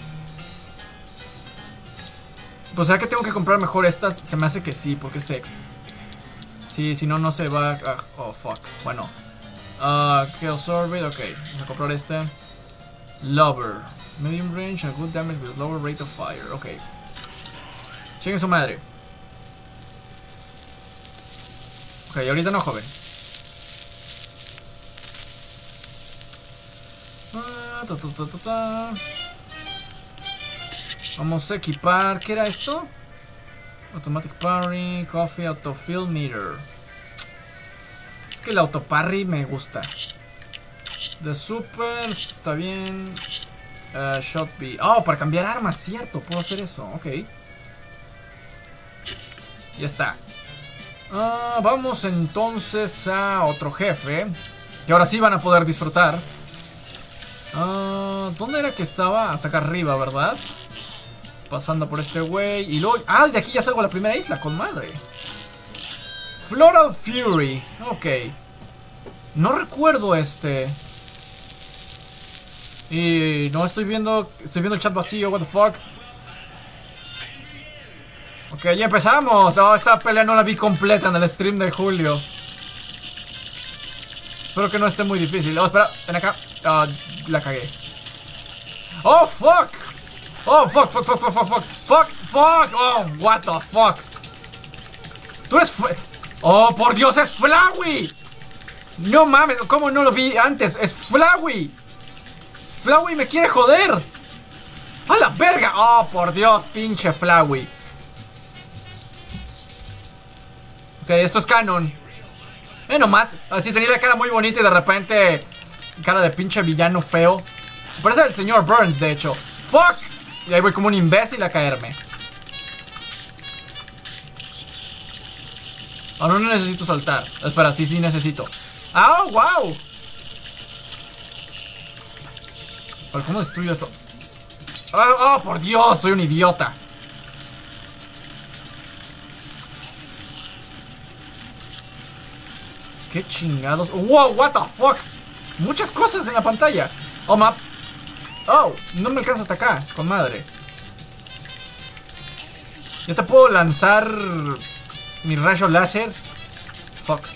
Pues será que tengo que comprar mejor estas. Se me hace que sí, porque es sex. Sí, si no, no se va a... Oh, fuck. Bueno. Kill Sorbet, ok. Vamos a comprar este. Lover. Medium range and good damage with lower rate of fire. Ok. Chequen su madre. Ok, ahorita no, joven. Vamos a equipar. ¿Qué era esto? Automatic parry, coffee, autofill meter. Es que el autoparry me gusta. The super, esto está bien. Shot B. Oh, para cambiar armas, cierto. Puedo hacer eso, ok. Ya está. Vamos entonces a otro jefe. Que ahora sí van a poder disfrutar. ¿Dónde era que estaba? Hasta acá arriba, ¿verdad? Pasando por este güey. Y luego... Ah, de aquí ya salgo a la primera isla, con madre. Floral Fury. Ok. No recuerdo este. Y no estoy viendo... Estoy viendo el chat vacío, what the fuck. Ok, ya empezamos. Oh, esta pelea no la vi completa en el stream de Julio. Espero que no esté muy difícil. Oh, espera, ven acá. La cagué. Oh, fuck. Oh, fuck. Oh, what the fuck. Tú eres... Oh, por Dios, es Flowey. No mames, ¿cómo no lo vi antes? Es Flowey. Flowey me quiere joder. ¡A la verga! Oh, por Dios, pinche Flowey. Ok, esto es canon. Nomás, así tenía la cara muy bonita y de repente cara de pinche villano feo. Se parece al señor Burns, de hecho. ¡Fuck! Y ahí voy como un imbécil a caerme. Ahora no necesito saltar. Espera, sí necesito. ¡Ah, wow! ¿Pero cómo destruyo esto? ¡Oh, por Dios! Soy un idiota. ¿Qué chingados? ¡Wow! ¡What the fuck! Muchas cosas en la pantalla. Oh, map. Oh, no me alcanza hasta acá, con madre. ¿Ya te puedo lanzar mi rayo láser? Fuck.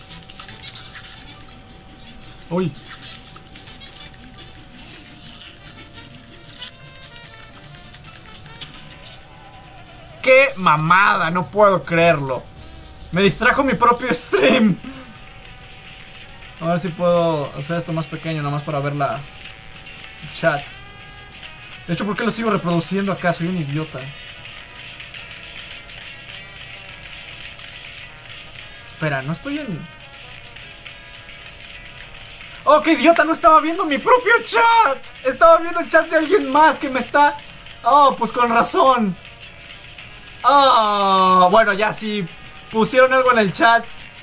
Uy. ¡Qué mamada! No puedo creerlo. Me distrajo mi propio stream. A ver si puedo hacer esto más pequeño, nada más para ver la chat. De hecho, ¿por qué lo sigo reproduciendo acá? Soy un idiota. Espera, no estoy en... ¡Oh, qué idiota! No estaba viendo mi propio chat. Estaba viendo el chat de alguien más que me está... Oh, pues con razón. Oh, bueno, ya, si pusieron algo en el chat.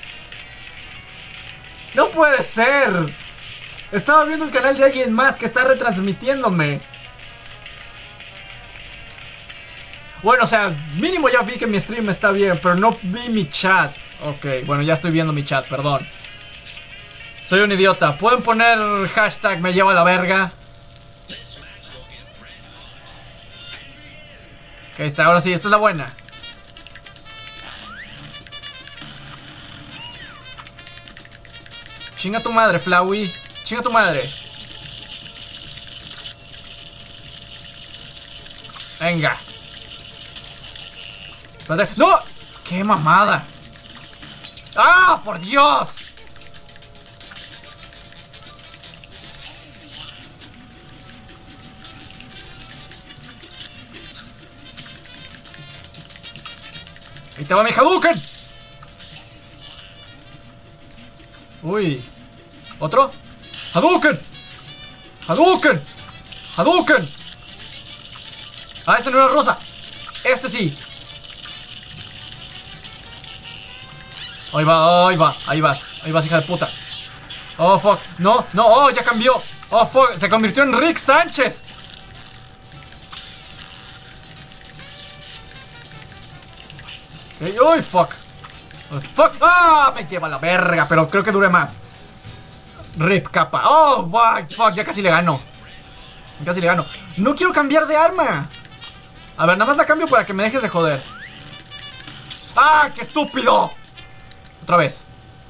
No puede ser. Estaba viendo el canal de alguien más que está retransmitiéndome. Bueno, o sea, mínimo ya vi que mi stream está bien, pero no vi mi chat. Ok, bueno, ya estoy viendo mi chat, perdón. Soy un idiota. ¿Pueden poner hashtag me lleva a la verga? Ok, está, ahora sí, esta es la buena. Chinga tu madre, Flowey. Chinga tu madre. Venga. Espérate. ¡No! ¡Qué mamada! ¡Ah, por Dios! Ahí te va mi Hadouken. Uy. ¿Otro? Hadouken. Hadouken. Hadouken. Ah, ese no era rosa. Este sí. Ahí va, ahí va. Ahí vas, hija de puta. Oh, fuck. No, no, oh, ya cambió. Oh, fuck. Se convirtió en Rick Sánchez. Uy, fuck. Fuck. Ah, me lleva la verga, pero creo que dure más. Rip, capa. Oh, fuck, ya casi le gano. Casi le gano. No quiero cambiar de arma. A ver, nada más la cambio para que me dejes de joder. ¡Ah, qué estúpido! Otra vez.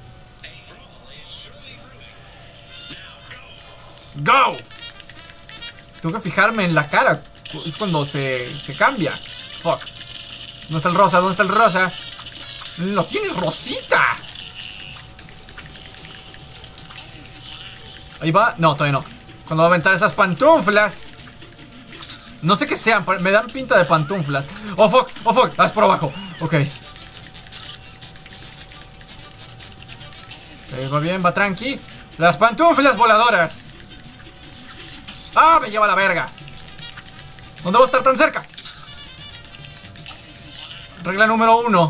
¡Go! Tengo que fijarme en la cara. Es cuando se cambia. Fuck. ¿Dónde está el rosa? ¿Dónde está el rosa? ¡Lo tienes, Rosita! Ahí va. No, todavía no. Cuando va a aventar esas pantuflas. No sé qué sean, me dan pinta de pantuflas. Oh, fuck, oh, fuck. Ah, es por abajo. Ok. Va bien, va tranqui. Las pantuflas voladoras. ¡Ah, me lleva la verga! ¿Dónde voy a estar tan cerca? Regla número 1.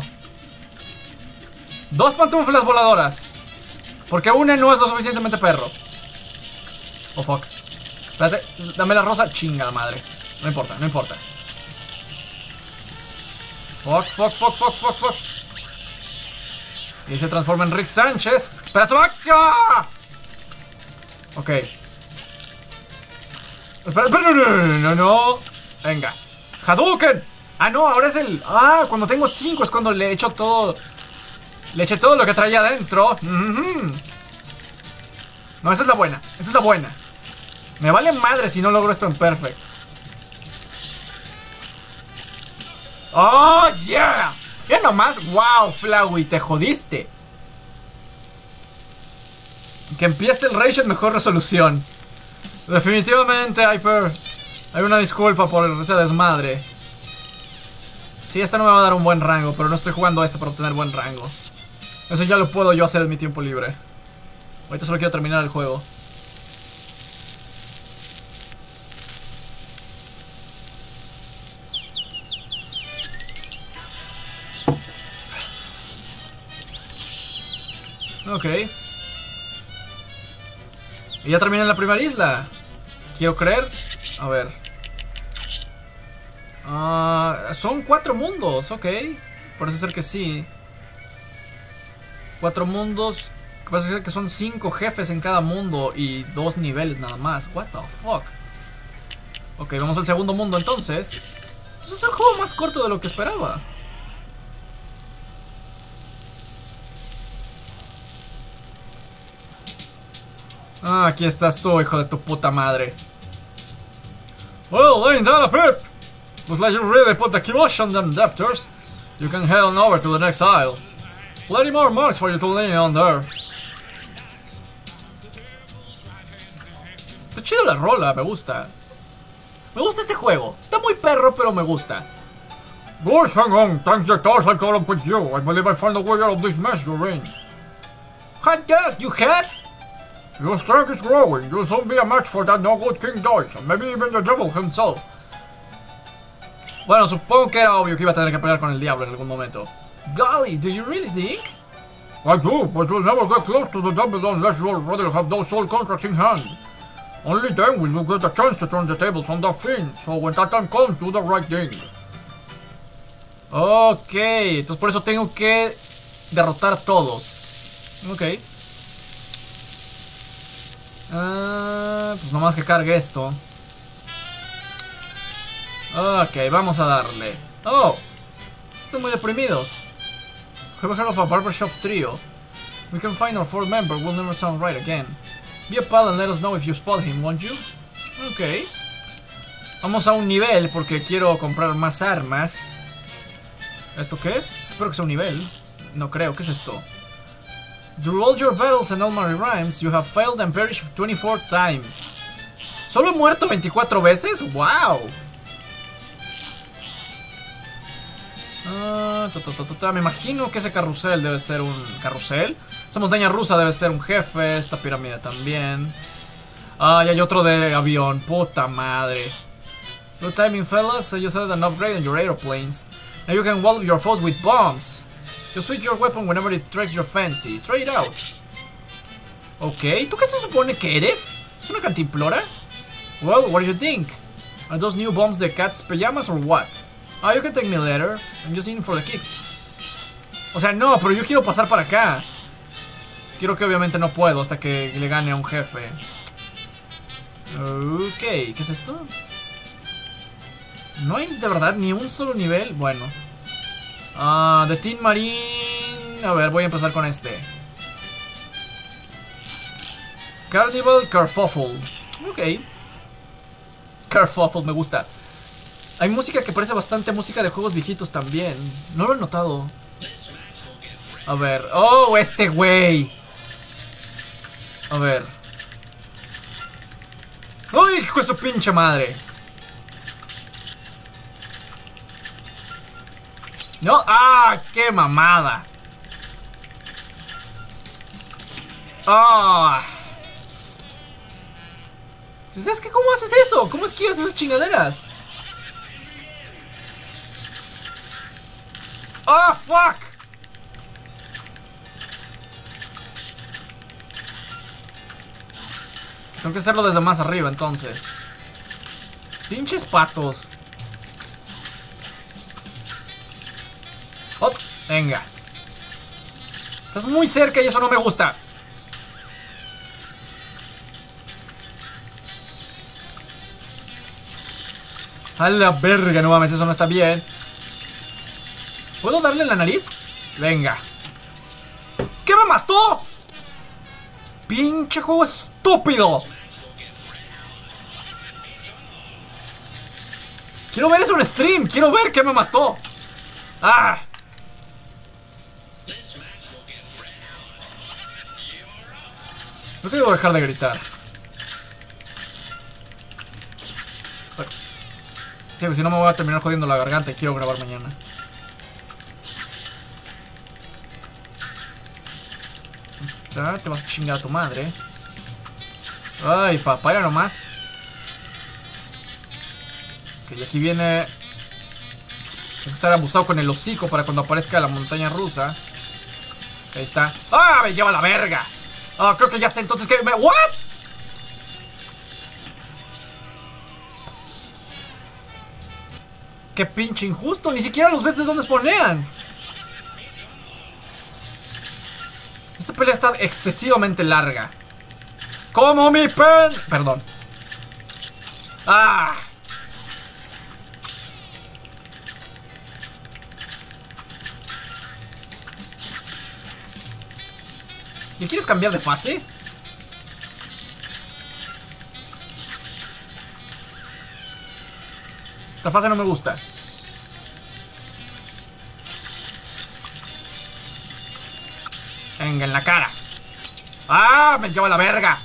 2 pantuflas voladoras. Porque una no es lo suficientemente perro. Oh, fuck. Espérate, dame la rosa. Chinga madre. No importa, no importa. Fuck, fuck, fuck, fuck, fuck, fuck. Y se transforma en Rick Sánchez. ¡Pero se va! ¡Ya! Ok. Espera, no. Venga. ¡Hadouken! Ah, no, ahora es el... Ah, cuando tengo 5 es cuando le echo todo... Le eché todo lo que traía adentro. No, esa es la buena. Esa es la buena. Me vale madre si no logro esto en perfect. ¡Oh, yeah! Ya nomás, wow, Flowey, te jodiste. Que empiece el Rage en mejor resolución. Definitivamente, Hyper. Hay una disculpa por ese desmadre. Sí, esta no me va a dar un buen rango, pero no estoy jugando a este para obtener buen rango. Eso ya lo puedo yo hacer en mi tiempo libre. Ahorita solo quiero terminar el juego. Ok. Y ya terminé en la primera isla. Quiero creer. A ver. Son 4 mundos, ok. Parece ser que sí. 4 mundos. Parece ser que son 5 jefes en cada mundo y 2 niveles nada más. What the fuck. Ok, vamos al segundo mundo entonces. Este es el juego más corto de lo que esperaba. Ah, aquí estás tú, hijo de tu puta madre. Well, ain't that a pip? Looks like you really put the kibosh on them debtors. You can head on over to the next aisle. Plenty more marks for you to lean on there. Está chido la rola, me gusta. Me gusta este juego. Está muy perro, pero me gusta. Boys, hang on. Thanks the stars I caught up with you. I believe I found a way out of this mess you're in. Hot dog, you have? Your strength is growing. You'll soon be a match for that no-good King Dice, and maybe even the devil himself. Bueno, supongo que era obvio que iba a tener que pelear con el diablo en algún momento. Golly, do you really think? I do, but you'll never get close to the devil unless you already have those soul contracts in hand. Only then will you get a chance to turn the tables on the fiend, so when that time comes, do the right thing. Ok, entonces por eso tengo que derrotar a todos. Ok. Pues nomás que cargue esto. Ok, vamos a darle. Oh, están muy deprimidos. Have you heard of a barbershop trio? We can find our fourth member, will never sound right again. Be a pal and let us know if you spot him, won't you? Ok. Vamos a un nivel porque quiero comprar más armas. ¿Esto qué es? Espero que sea un nivel. No creo, ¿qué es esto? Through all your battles and all my rhymes, you have failed and perished 24 times. ¿Solo he muerto 24 veces? ¡Wow! Me imagino que ese carrusel debe ser un carrusel. Esa montaña rusa debe ser un jefe. Esta pirámide también. Ah, y hay otro de avión. Puta madre. Good timing, fellas. I just had an upgrade on your aeroplanes. Now you can wallop your foes with bombs. Just switch your weapon whenever it strikes your fancy. Try it out. Ok, ¿tú qué se supone que eres? ¿Es una cantimplora? Well, what do you think? Are those new bombs the cat's pajamas or what? Ah, you can take me later. I'm just in for the kicks. O sea, no, pero yo quiero pasar para acá. Quiero que obviamente no puedo hasta que le gane a un jefe. Ok, ¿qué es esto? No hay de verdad ni un solo nivel. Bueno. The Tin Marine. A ver, voy a empezar con este. Carnival Kerfuffle. Ok. Kerfuffle, me gusta. Hay música que parece bastante música de juegos viejitos también. No lo he notado. A ver. ¡Oh, este güey! A ver. ¡Uy, hijo de su pinche madre! No, ¡ah! ¡Qué mamada! ¡Ah! ¿Sabes qué? ¿Cómo haces eso? ¿Cómo esquivas esas chingaderas? ¡Ah, fuck! Tengo que hacerlo desde más arriba, entonces. Pinches patos. Oh, venga. Estás muy cerca y eso no me gusta. A la verga, no mames, eso no está bien. ¿Puedo darle en la nariz? Venga. ¿Qué me mató? Pinche juego estúpido. Quiero ver eso en stream. Quiero ver qué me mató. Ah. Creo que debo dejar de gritar. Sí, pues si no me voy a terminar jodiendo la garganta y quiero grabar mañana. Está, te vas a chingar a tu madre. Ay, papá, era nomás. Ok, y aquí viene. Tengo que estar abusado con el hocico para cuando aparezca la montaña rusa. Ahí está. ¡Ah! Me lleva la verga. Ah, creo que ya sé entonces que me. ¿What? Qué pinche injusto. Ni siquiera los ves de dónde spawnean. Esta pelea está excesivamente larga. Como mi pen. Perdón. Ah. ¿Y quieres cambiar de fase? Esta fase no me gusta. Venga, en la cara. ¡Ah! Me lleva la verga.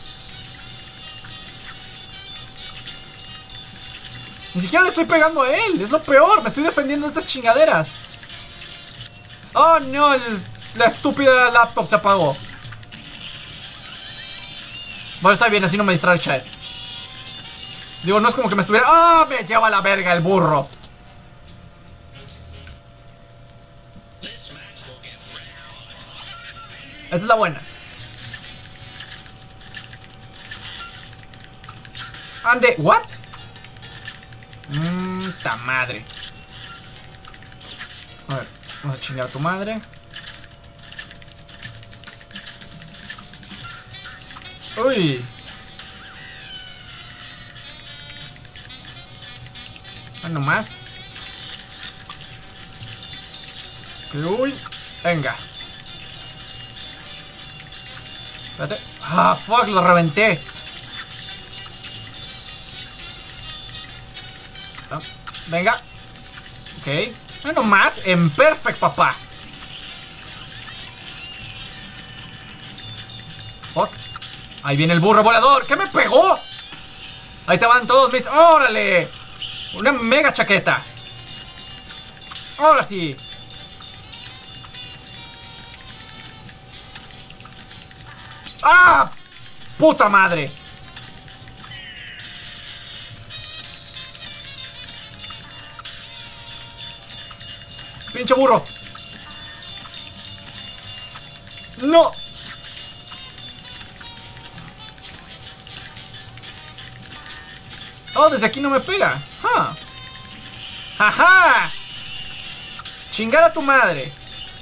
Ni siquiera le estoy pegando a él. Es lo peor. Me estoy defendiendo de estas chingaderas. Oh, no. La estúpida laptop se apagó. Bueno, está bien. Así no me distrae el chat. Digo, no es como que me estuviera... ¡Ah! Me lleva la verga el burro. Esta es la buena. Ande... ¿What? Ta madre. A ver, vamos a chingar a tu madre. Uy. Bueno, más. Uy. Venga. Espérate. Ah, fuck, lo reventé. Ah, venga. Ok. Bueno, más. En perfect, papá. Fuck. Ahí viene el burro volador. ¿Qué me pegó? Ahí te van todos mis... ¡Órale! Una mega chaqueta. Ahora sí. ¡Ah! ¡Puta madre! ¡Pinche burro! ¡No! Oh, desde aquí no me pega. ¡Ja! ¡Ajá! ¡Chingar a tu madre!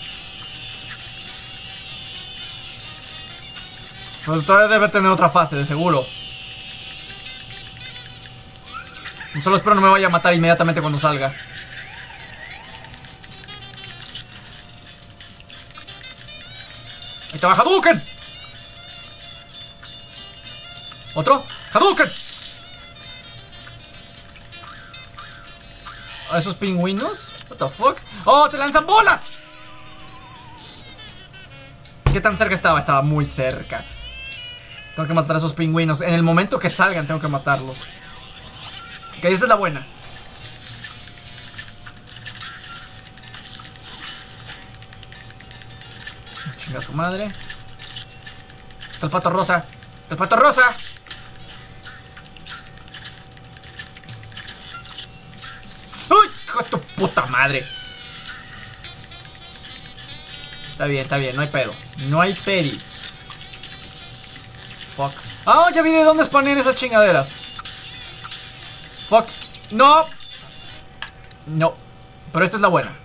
Pues todavía debe tener otra fase, de seguro. Solo espero no me vaya a matar inmediatamente cuando salga. Ahí está, Hadouken. ¿Otro? ¡Hadouken! ¿A esos pingüinos? What the fuck? ¡Oh, te lanzan bolas! ¿Qué tan cerca estaba? Estaba muy cerca. Tengo que matar a esos pingüinos. En el momento que salgan tengo que matarlos. Ok, esa es la buena. Chinga tu madre. Está el pato rosa. Está el pato rosa. ¡Uy! ¡Hijo de tu puta madre! Está bien, no hay pedo. No hay peri. Fuck. Ah, ya vi de dónde spanean esas chingaderas. Fuck. No. No. Pero esta es la buena.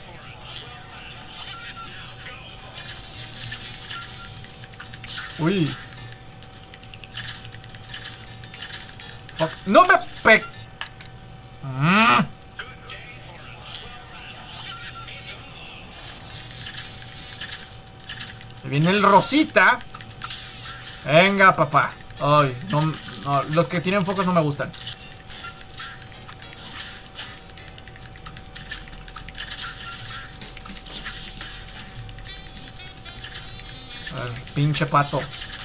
Uy. Fuck. No me pe... Viene el rosita. Venga, papá. Ay, no, los que tienen focos no me gustan. A ver, pinche pato.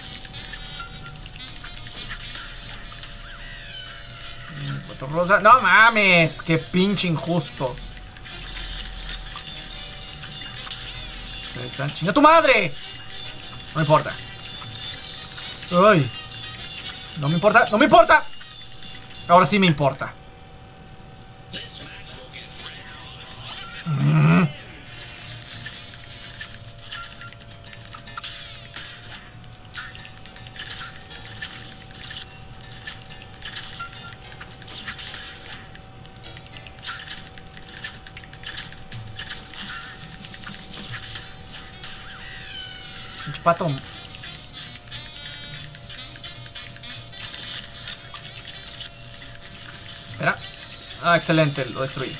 Pato rosa. No mames, qué pinche injusto. Ahí están. ¡Chinga tu madre! No me importa. ¡Ay! No me importa, no me importa. Ahora sí me importa. Pinche pato. Espera. Ah, excelente, lo destruí.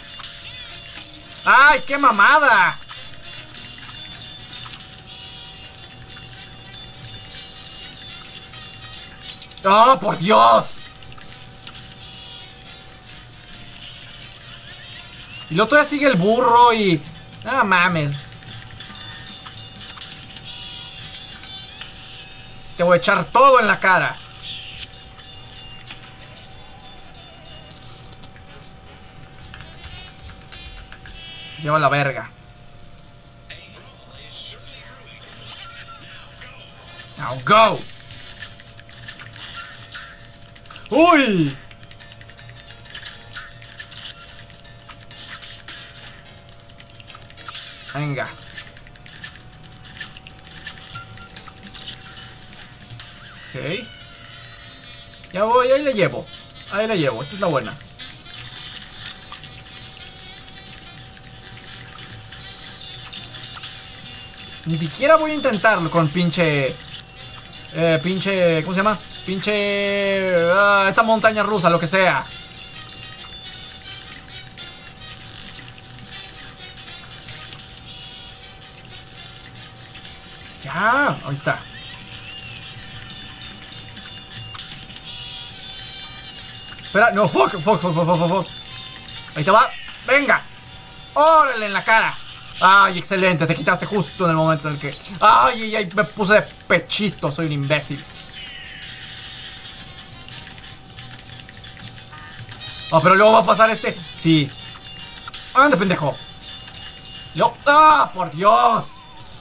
¡Ay, qué mamada! ¡Oh, por Dios! Y el otro ya sigue el burro y... ¡Ah, mames! Te voy a echar todo en la cara. Lleva la verga. Now go. ¡Uy! Venga. Ok. Ya voy, ahí le llevo. Ahí le llevo, esta es la buena. Ni siquiera voy a intentarlo con pinche... ¿cómo se llama? Pinche... esta montaña rusa, lo que sea. Ya, ahí está. Espera, no, fuck. Ahí te va, venga. Órale en la cara. Ay, excelente, te quitaste justo en el momento en el que... Ay, me puse de pechito, soy un imbécil. Oh, pero luego va a pasar este... Sí. Anda, pendejo. Yo... ¡Ah, por Dios!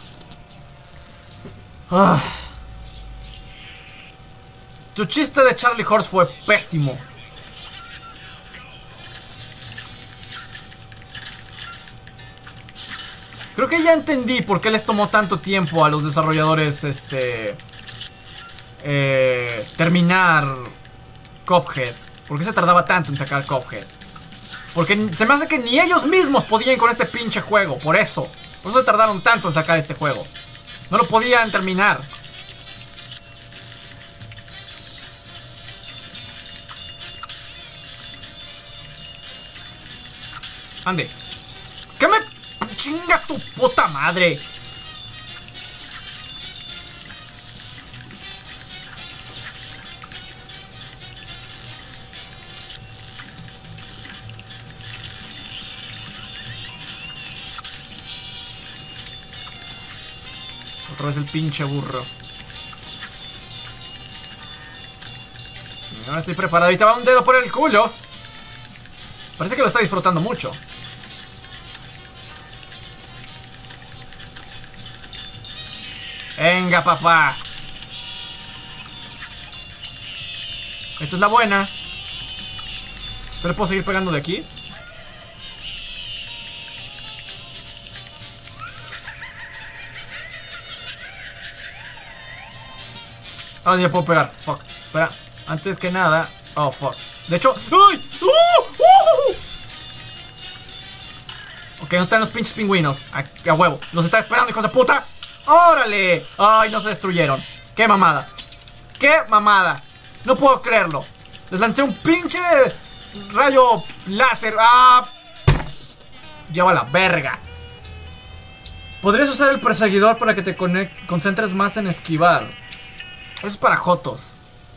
Ah. Tu chiste de Charlie Horse fue pésimo. Creo que ya entendí por qué les tomó tanto tiempo a los desarrolladores, terminar Cuphead. ¿Por qué se tardaba tanto en sacar Cuphead? Porque se me hace que ni ellos mismos podían con este pinche juego, por eso. Por eso se tardaron tanto en sacar este juego. No lo podían terminar. Ande. ¿Qué me... chinga tu puta madre? Otra vez el pinche burro. No estoy preparado y te va un dedo por el culo. Parece que lo está disfrutando mucho. Venga, papá. Esta es la buena. ¿Pero puedo seguir pegando de aquí? Ah, ya puedo pegar. Fuck. Espera. Antes que nada. Oh, fuck. De hecho. ¡Ay! Ok, ¿dónde están los pinches pingüinos? A huevo. Los está esperando, hijos de puta. ¡Órale! ¡Ay, no se destruyeron! ¡Qué mamada! ¡Qué mamada! No puedo creerlo. Les lancé un pinche rayo láser. ¡Ah! Lleva la verga. Podrías usar el perseguidor para que te concentres más en esquivar. Eso es para jotos.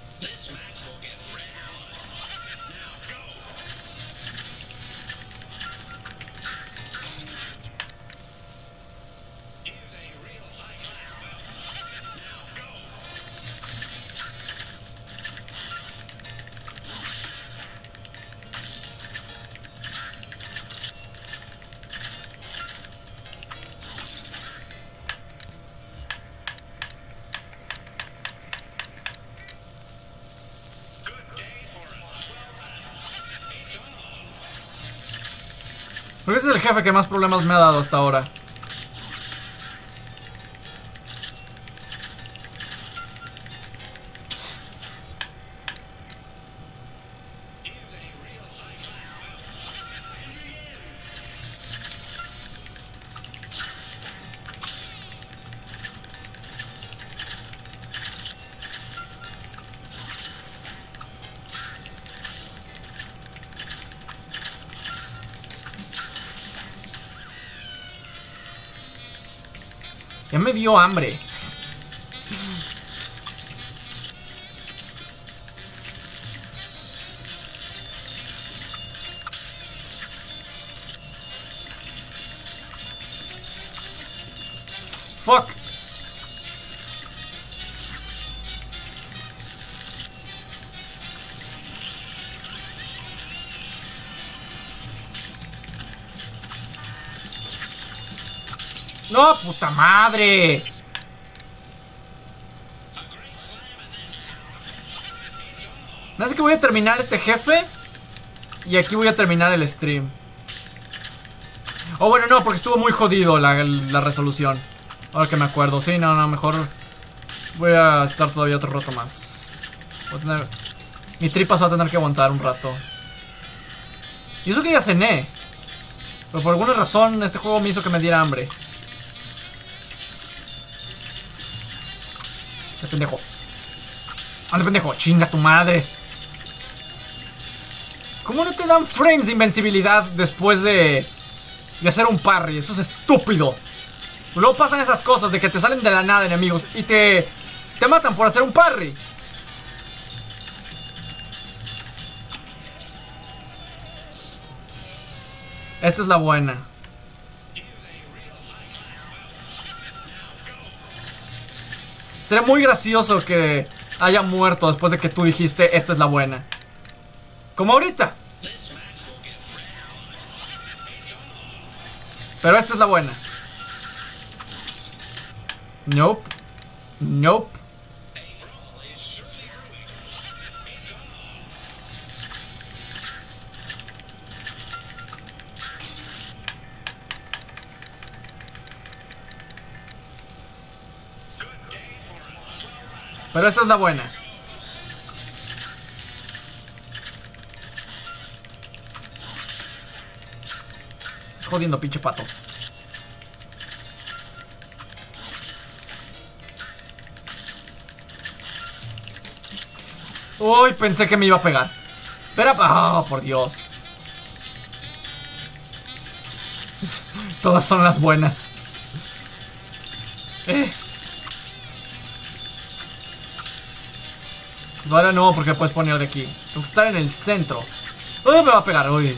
Porque este es el jefe que más problemas me ha dado hasta ahora. Ya me dio hambre. Fuck. No, puta madre. No sé que voy a terminar este jefe. Y aquí voy a terminar el stream. Oh, bueno, no, porque estuvo muy jodido la resolución. Ahora que me acuerdo. Sí, no, mejor voy a estar todavía otro rato más. Voy a tener... Mi tripa se va a tener que aguantar un rato. Y eso que ya cené. Pero por alguna razón este juego me hizo que me diera hambre. ¡Ande, pendejo! ¡Ande, pendejo! ¡Chinga tu madres! ¿Cómo no te dan frames de invencibilidad después de hacer un parry? Eso es estúpido. Luego pasan esas cosas de que te salen de la nada enemigos y te matan por hacer un parry. Esta es la buena. Sería muy gracioso que haya muerto después de que tú dijiste esta es la buena. Como ahorita. Pero esta es la buena. Nope. Nope. Pero esta es la buena. Estás jodiendo, pinche pato. Uy, pensé que me iba a pegar. Pero, oh, por Dios. Todas son las buenas. Ahora no, porque puedes poner de aquí. Tengo que estar en el centro. ¡Uy, me va a pegar! Uy.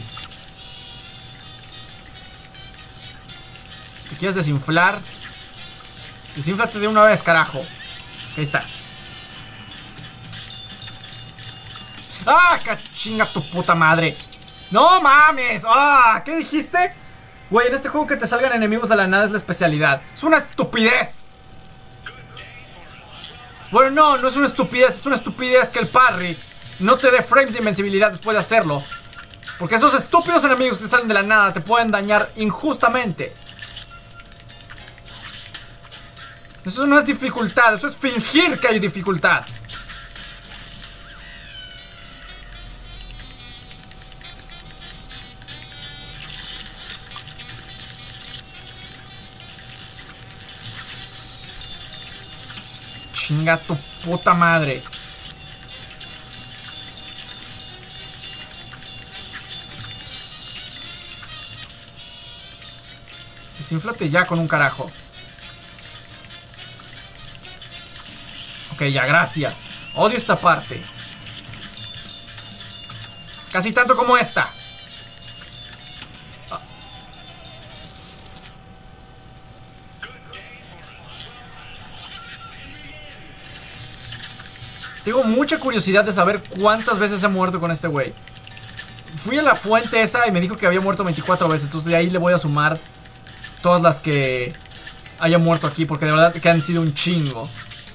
¿Te quieres desinflar? Desínflate de una vez, carajo. Ahí está. ¡Ah! ¡Chinga tu puta madre! ¡No mames! ¡Ah! ¿Qué dijiste? Güey, en este juego que te salgan enemigos de la nada es la especialidad. ¡Es una estupidez! Bueno, no es una estupidez. Es una estupidez que el parry no te dé frames de invencibilidad después de hacerlo. Porque esos estúpidos enemigos que te salen de la nada te pueden dañar injustamente. Eso no es dificultad, eso es fingir que hay dificultad. Chinga tu puta madre. Desinflate ya con un carajo. Ok, ya, gracias. Odio esta parte. Casi tanto como esta. Tengo mucha curiosidad de saber cuántas veces he muerto con este güey. Fui a la fuente esa y me dijo que había muerto 24 veces. Entonces de ahí le voy a sumar todas las que haya muerto aquí, porque de verdad que han sido un chingo.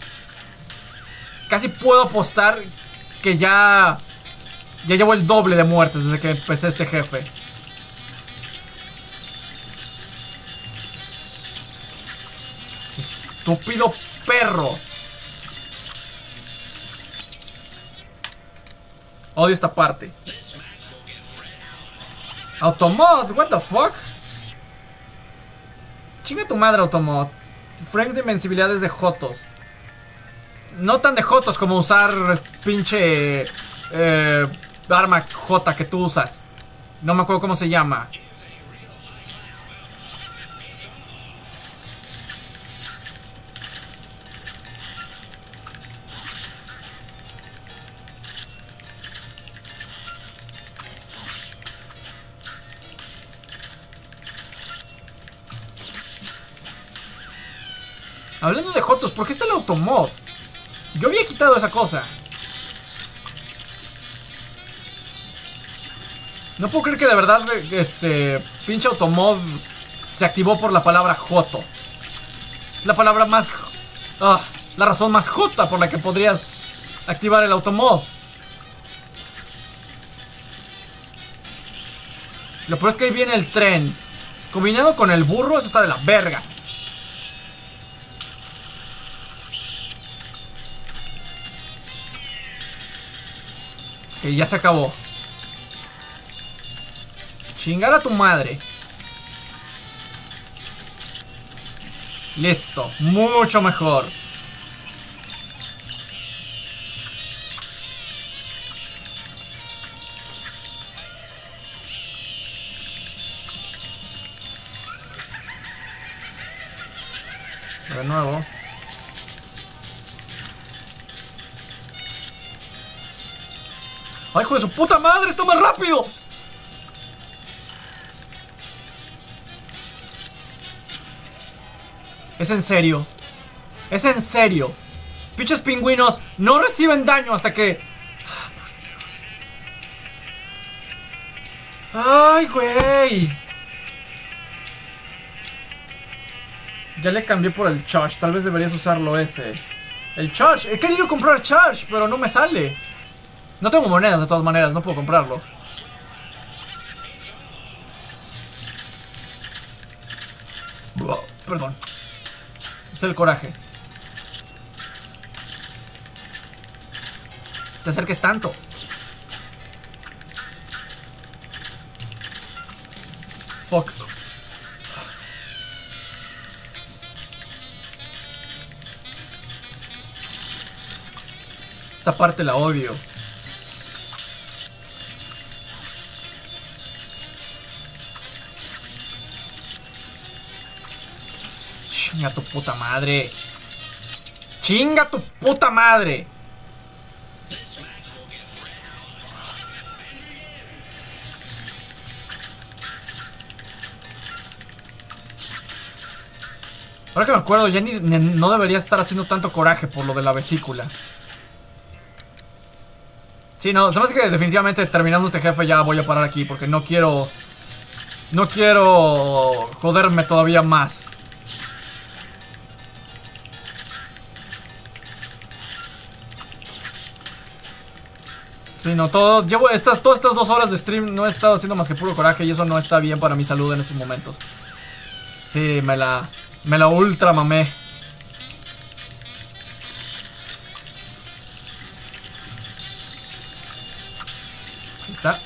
Casi puedo apostar que ya llevo el doble de muertes desde que empecé este jefe. Ese estúpido perro. Odio esta parte. Automod, what the fuck? Chinga tu madre, Automod. Frames de invencibilidad es de jotos. No tan de jotos como usar pinche arma J que tú usas. No me acuerdo cómo se llama. Hablando de Jotos, ¿por qué está el automod? Yo había quitado esa cosa. No puedo creer que de verdad pinche automod se activó por la palabra Joto. Es la palabra más... la razón más jota por la que podrías activar el automod. Lo peor es que ahí viene el tren. Combinado con el burro, eso está de la verga. Ok, ya se acabó. Chingar a tu madre. Listo, mucho mejor. De nuevo. ¡Ay, hijo de su puta madre! ¡Está más rápido! Es en serio. Es en serio. Pinches pingüinos no reciben daño hasta que... por Dios. ¡Ay, güey! Ya le cambié por el charge. Tal vez deberías usarlo ese. El charge. He querido comprar charge, pero no me sale. No tengo monedas de todas maneras. No puedo comprarlo. Perdón. Es el coraje. Te acerques tanto. Fuck. Esta parte la odio. Chinga tu puta madre. Chinga tu puta madre. Ahora que me acuerdo, ya no debería estar haciendo tanto coraje por lo de la vesícula. Sí, no, se me hace que definitivamente terminando este jefe ya voy a parar aquí porque no quiero... No quiero joderme todavía más. Sí, no, todas estas 2 horas de stream no he estado haciendo más que puro coraje y eso no está bien para mi salud en estos momentos. Sí, me la ultra mamé. Ahí está.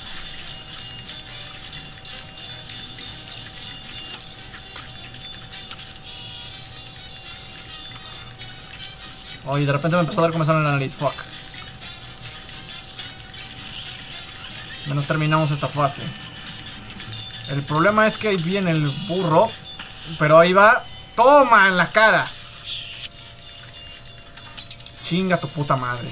Oh, y de repente me empezó a dar comezón en la nariz, fuck. Menos terminamos esta fase. El problema es que ahí viene el burro. Pero ahí va. ¡Toma en la cara! Chinga tu puta madre.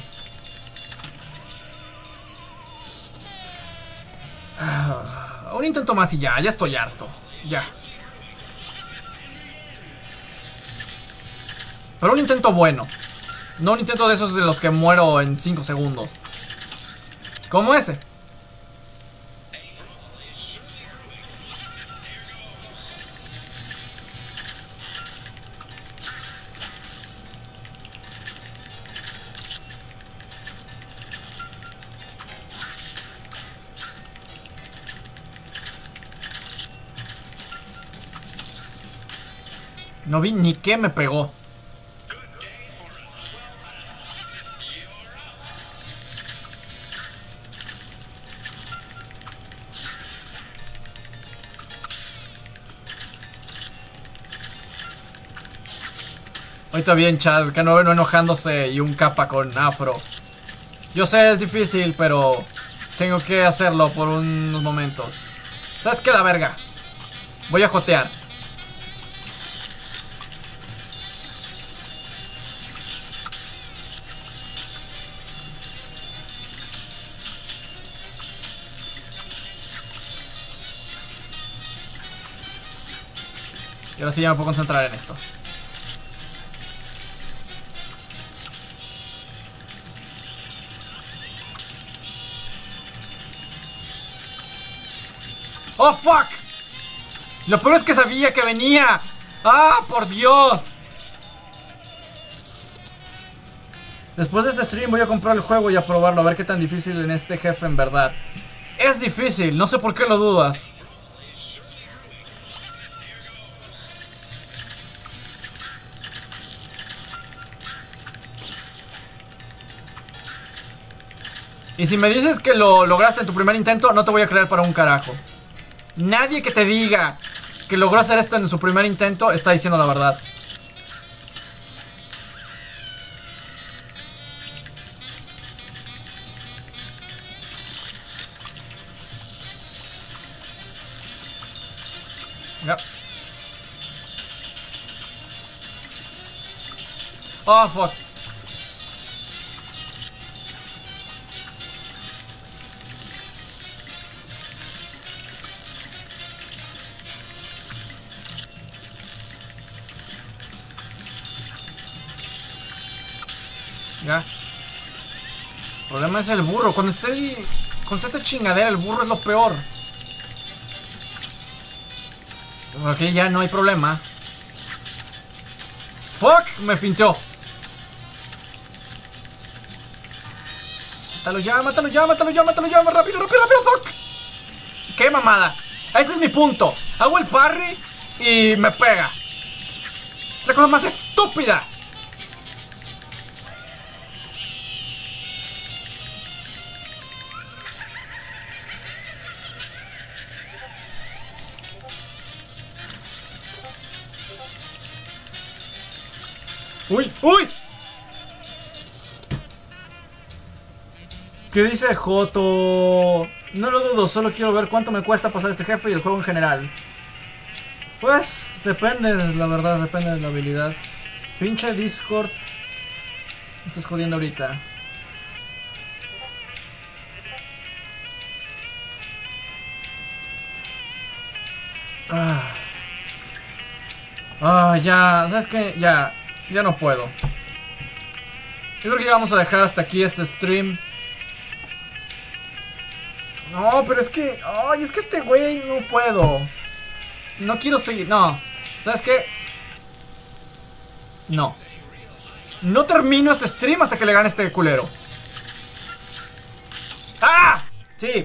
Un intento más y ya estoy harto. Ya. Pero un intento bueno. No un intento de esos de los que muero en 5 segundos. Como ese. No vi ni qué me pegó. Ahorita bien, Chad, que no enojándose y un capa con afro. Yo sé, es difícil, pero tengo que hacerlo por unos momentos. ¿Sabes qué? La verga. Voy a jotear. Y ahora sí ya me puedo concentrar en esto. ¡Oh, fuck! Lo peor es que sabía que venía. ¡Ah, por Dios! Después de este stream voy a comprar el juego y a probarlo, a ver qué tan difícil en este jefe en verdad. Es difícil, no sé por qué lo dudas. Y si me dices que lo lograste en tu primer intento, no te voy a creer para un carajo. Nadie que te diga que logró hacer esto en su primer intento está diciendo la verdad. Ya. Oh, fuck. Ya. El problema es el burro. Cuando esté esta chingadera, el burro es lo peor. Ok, ya no hay problema. Fuck, me finteó. Mátalo ya, mátalo ya, mátalo ya, mátalo ya. Rápido, rápido, rápido, fuck. Qué mamada. Ese es mi punto. Hago el parry y me pega. Es la cosa más estúpida. ¡Uy! ¡Uy! ¿Qué dice Joto? No lo dudo, solo quiero ver cuánto me cuesta pasar este jefe y el juego en general. Pues, depende, la verdad, depende de la habilidad. Pinche Discord. Me estás jodiendo ahorita. Ya, ¿sabes qué? Ya no puedo. Yo creo que ya vamos a dejar hasta aquí este stream. No, pero es que... Ay, es que este güey no puedo. No quiero seguir, no. ¿Sabes qué? No. No termino este stream hasta que le gane este culero. ¡Ah! Sí.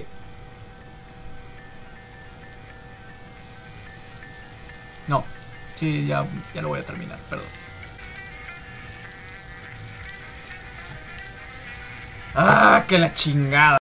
No. Sí, ya lo voy a terminar, perdón. ¡Ah, que la chingada!